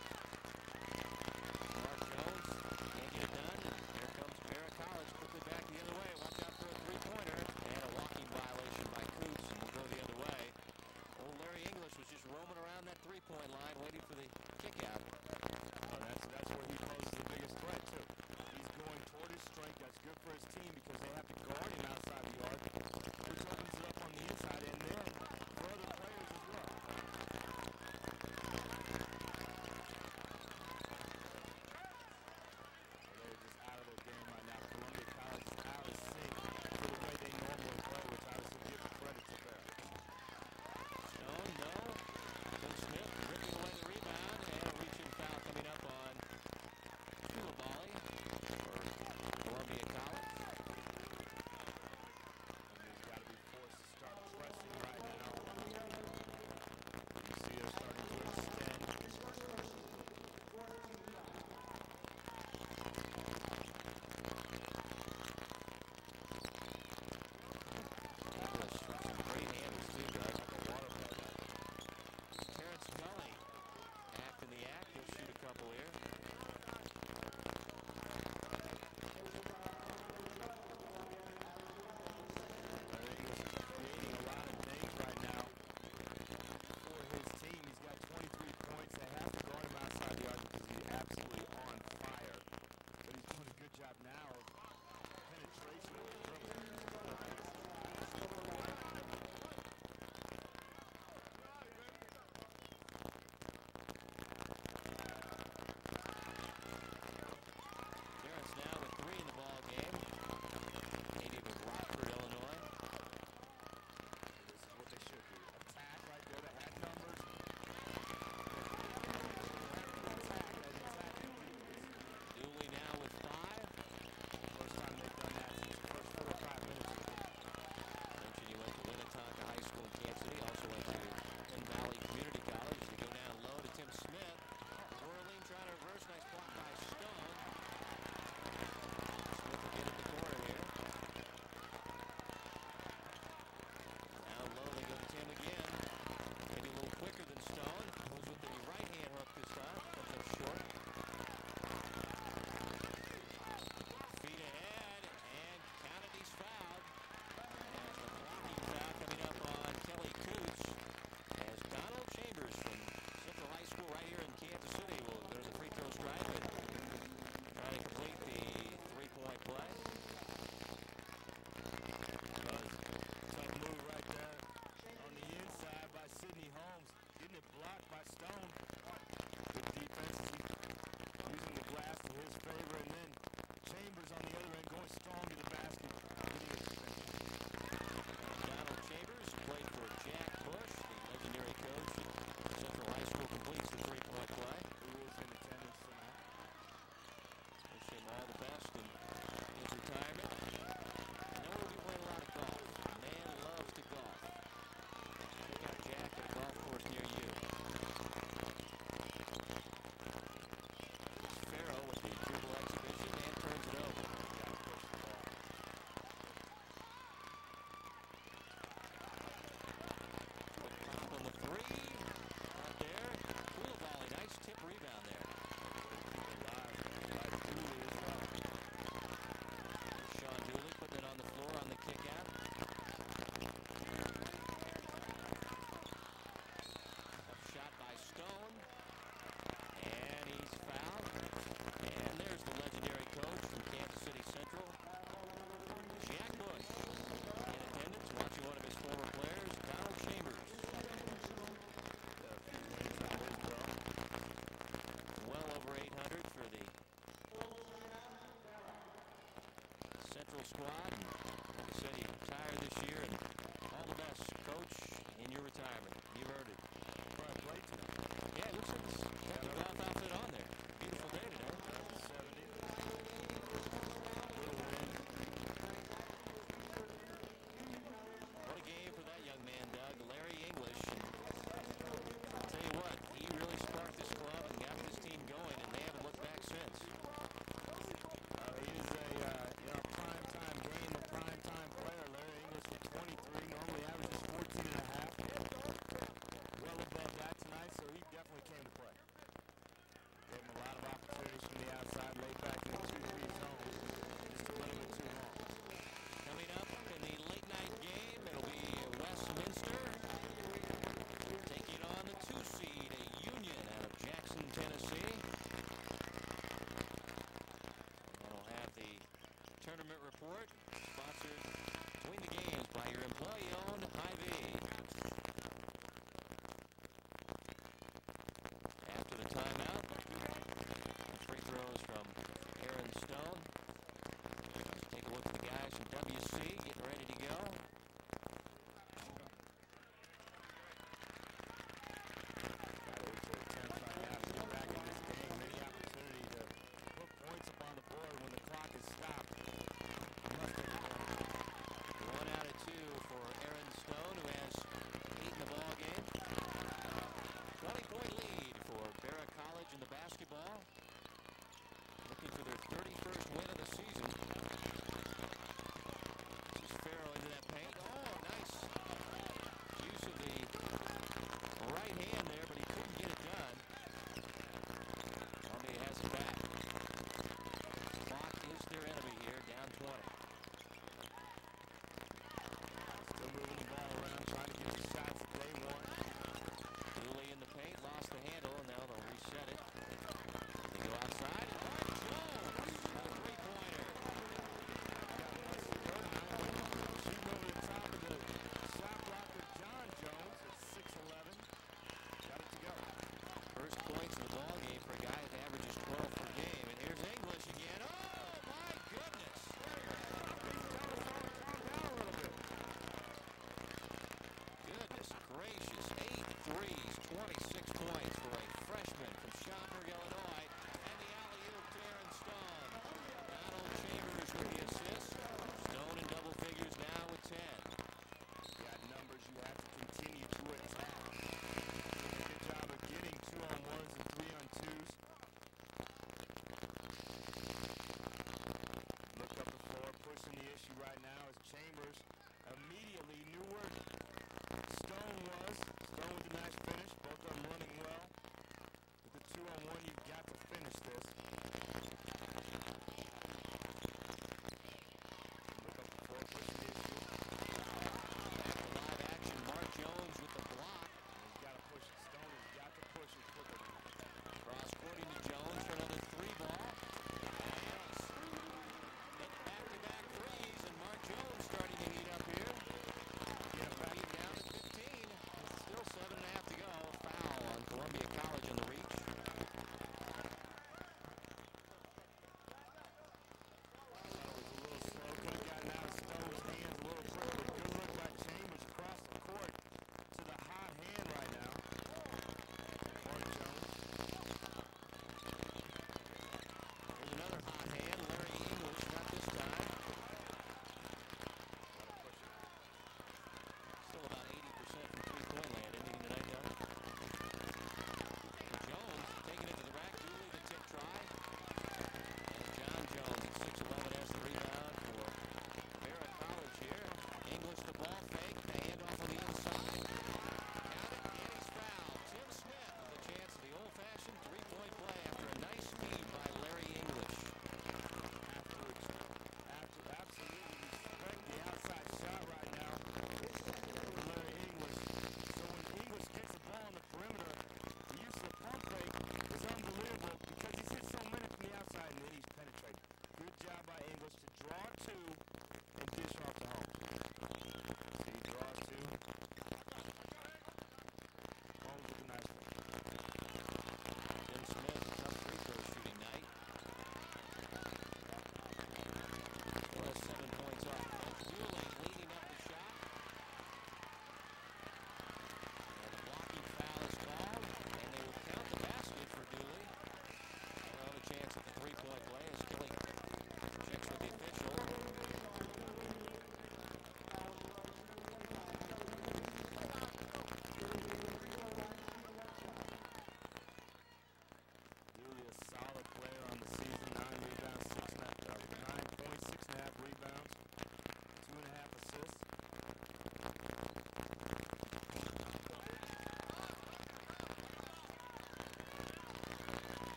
Speaker 2: Mark Jones can't get it done. Here comes Barra College quickly back the other way. Watch out for a three-pointer. And a walking violation by Coots, and will go the other way. Old Larry English was just roaming around that three-point line waiting for the kick out.
Speaker 1: Oh, that's where he poses the biggest threat, too. He's going toward his strength. That's good for his team because they have to guard him outside the arc, which opens it up on the inside, and then for other players as well. They're just out of their game right now. Columbia College is out of sync to the way they normally play, which obviously gives credit to Barrett.
Speaker 2: No. Tim Smith ripping away the rebound, and a reaching foul coming up on squad. And like I said, he retired this year, and all the best, Coach, in your retirement. You've earned it.
Speaker 1: Well, I played tonight.
Speaker 2: Yeah, it looks like it's got the golf outfit on there. Beautiful day today.
Speaker 1: 70. Little wind.
Speaker 2: What a game for that young man, Doug. Larry English. And I'll tell you what, he really sparked this club and got this team going, and they haven't looked back since.
Speaker 1: He is a prime-time game, a prime-time player. Larry English with 23, normally averages 14 and a half. Well above that tonight, so he definitely came to play. Gave him a lot of opportunities from the outside, laid back in the 2-3 zone, just a little bit too long.
Speaker 2: Coming up in the late night game, it'll be Westminster taking on the 2 seed, a Union out of Jackson, Tennessee. And we'll have the tournament report sponsored between the games by your employee-owned Hy-Vee. After the timeout, free throws from Aaron Stone. Let's take a look at the guys from WC getting ready to go.
Speaker 1: Attempt right now to get back in this game. Any opportunity to put points up on the board when the clock is stopped. Must take it down.
Speaker 2: 1 out of 2 for Aaron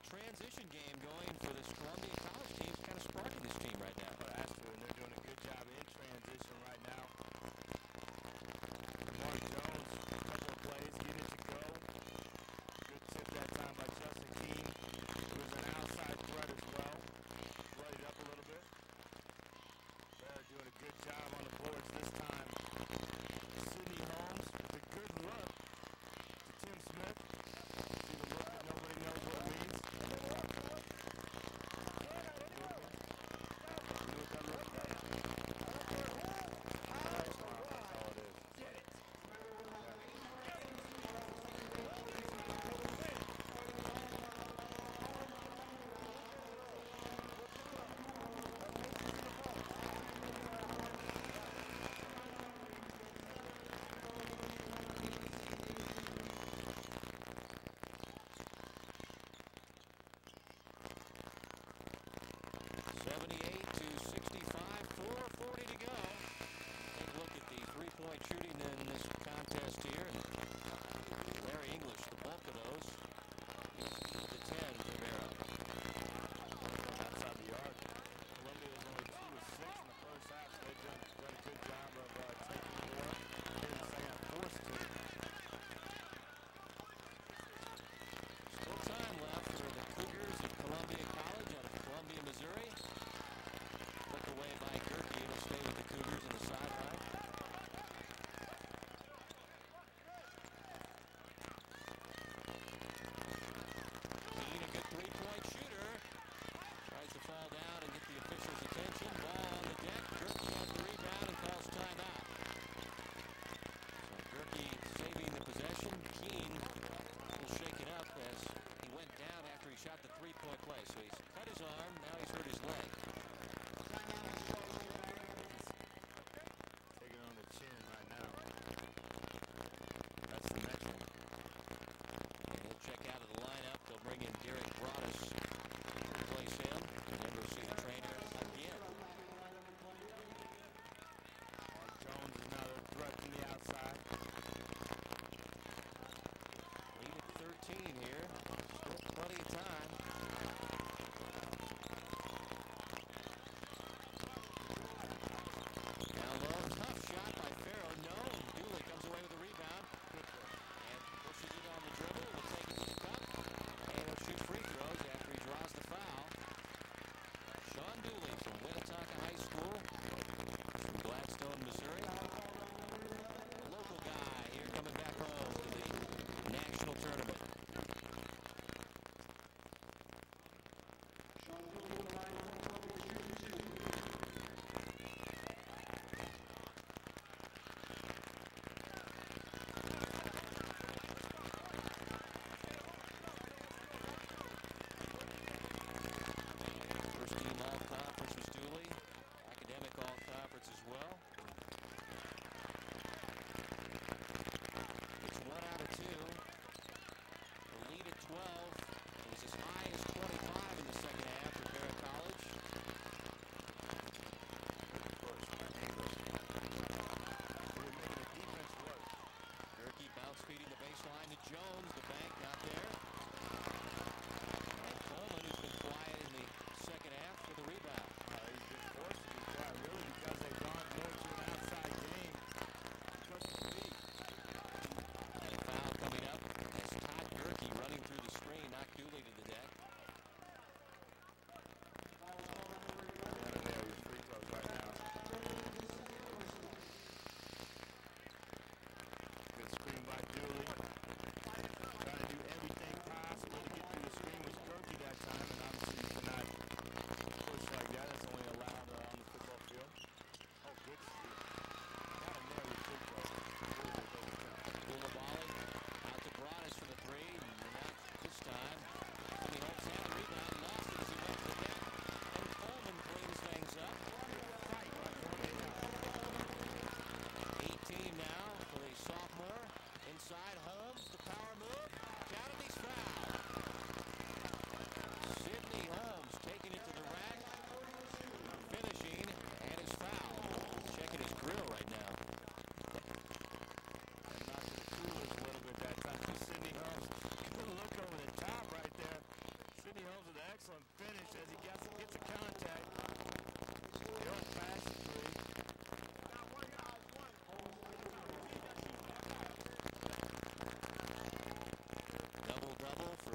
Speaker 2: transition game going for this Columbia College team. It's kind of sparking this team right now.
Speaker 1: Oh, that's true, and they're doing a good job in transition right now. Mark Jones, a couple of plays, getting it to go. Good tip that time by Justin Keene. It was an outside threat as well. Flooded up a little bit. Bear doing a good job on the boards this time. Sidney Holmes with a good look to Tim Smith. See the look that nobody knows what it means. Do a double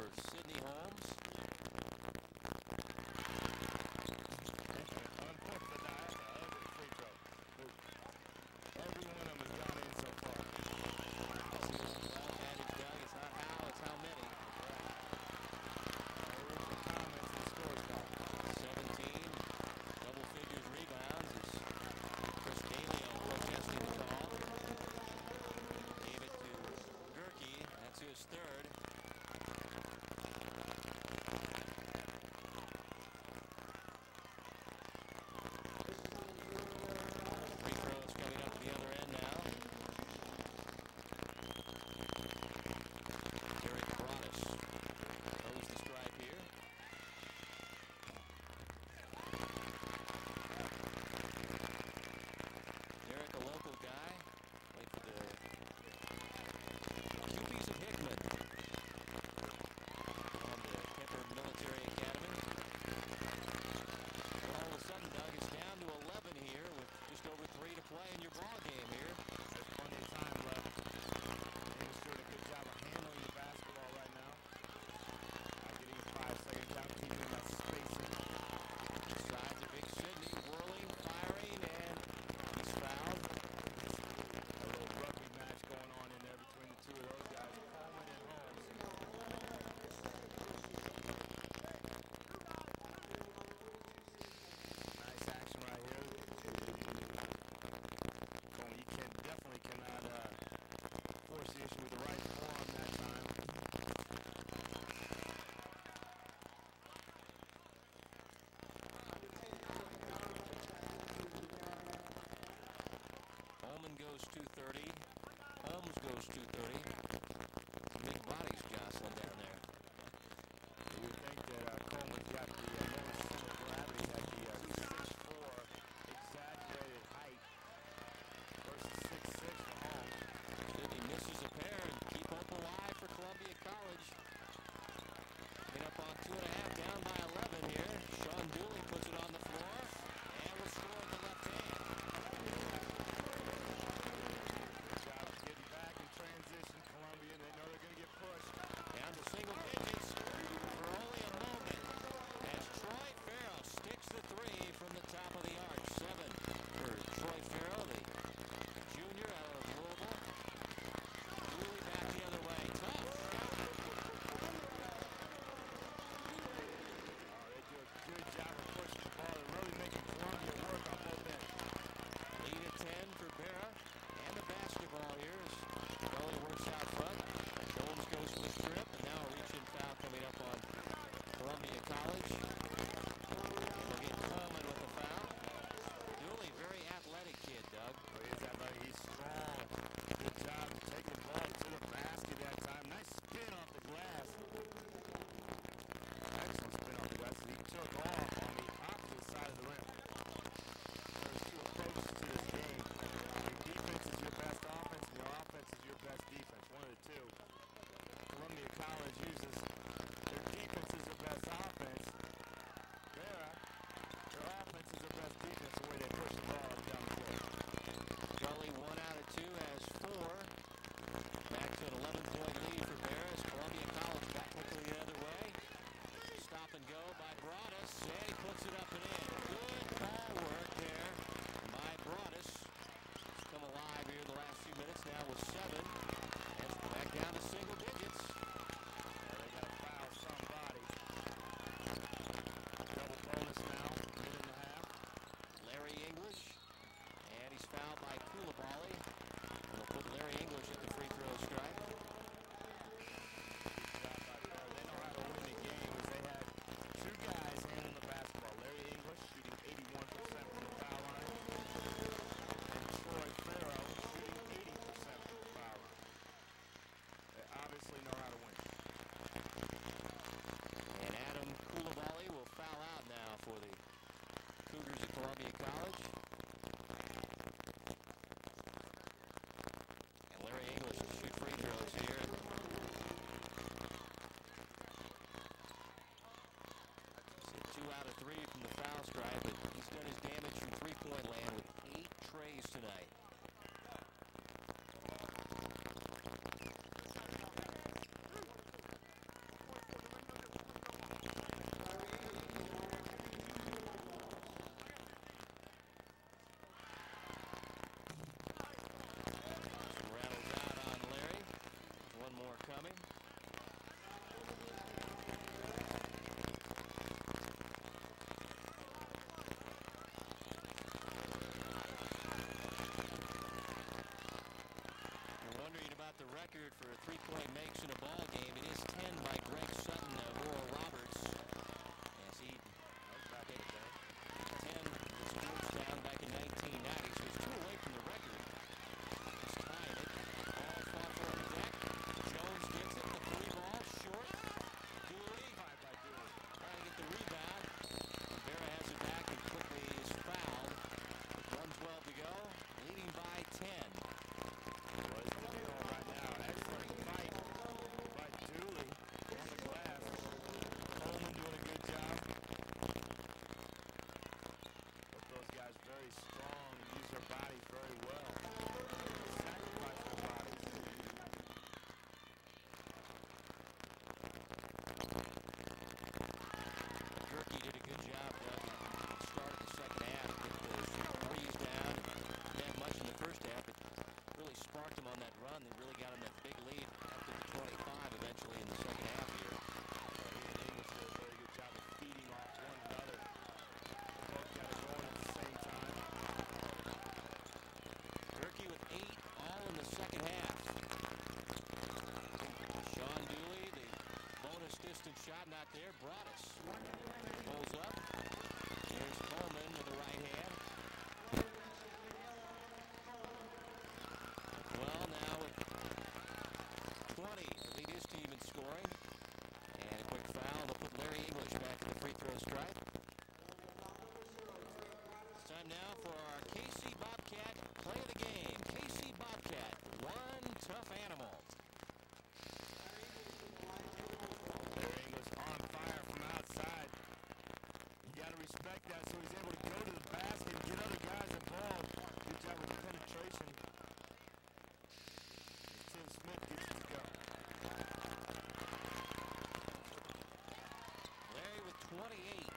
Speaker 2: Sidney Holmes.
Speaker 1: Unorthodox, ugly free throw. Every one of them has gone in so far.
Speaker 2: Well, adage, Doug, it's not how, it's how many.
Speaker 1: Original comments and scores card.
Speaker 2: 17, double figures rebounds as Chris D'Aleo protesting the call. Gave it to Gerke. That's his third. Free throws coming up the other end now. Derek Broaddus toes the stripe here. Derek, a local guy, played for the Cupies of Hickman on the Kemper Military Academy. And all of a sudden, Doug, it's down to 11 here with just over 3 to play in your ball game here.
Speaker 1: There's plenty of time left. Davis doing a good job of handling the basketball right now. Not getting a 5-second count, keeping that spacing.
Speaker 2: Inside the big Sidney, whirling, firing, and he's fouled.
Speaker 1: A little rugby match going on in there between the two of those guys, Coleman and Holmes. Nice action right here. Coleman, you definitely cannot force the issue with the right forearm that time.
Speaker 2: Holman goes 230. Holmes goes 230. Big bodies jostling down there.
Speaker 1: You would think that Coleman's got the lowest center of gravity at the 6'4", exaggerated height versus 6'6" for Holmes.
Speaker 2: Sidney misses a pair and keep hope alive for Columbia College. Get up on 2.5, down by 11 here. Sean Dooley puts it on the floor and will score with the left hand.
Speaker 1: Good job of getting back in transition.
Speaker 2: Decent shot, not there. Broadus pulls up. There's Coleman with the right hand. Well, now with 20 to lead his team in scoring. And a quick foul will put Larry English back to the free throw stripe. It's time now for our KC Bobcat play of the game. KC Bobcat, one tough animal.
Speaker 1: Larry English on fire from outside. You got to respect that, so he's able to go to the basket and get other guys involved. Good job with the penetration. Tim Smith gets it to go.
Speaker 2: Larry with 28.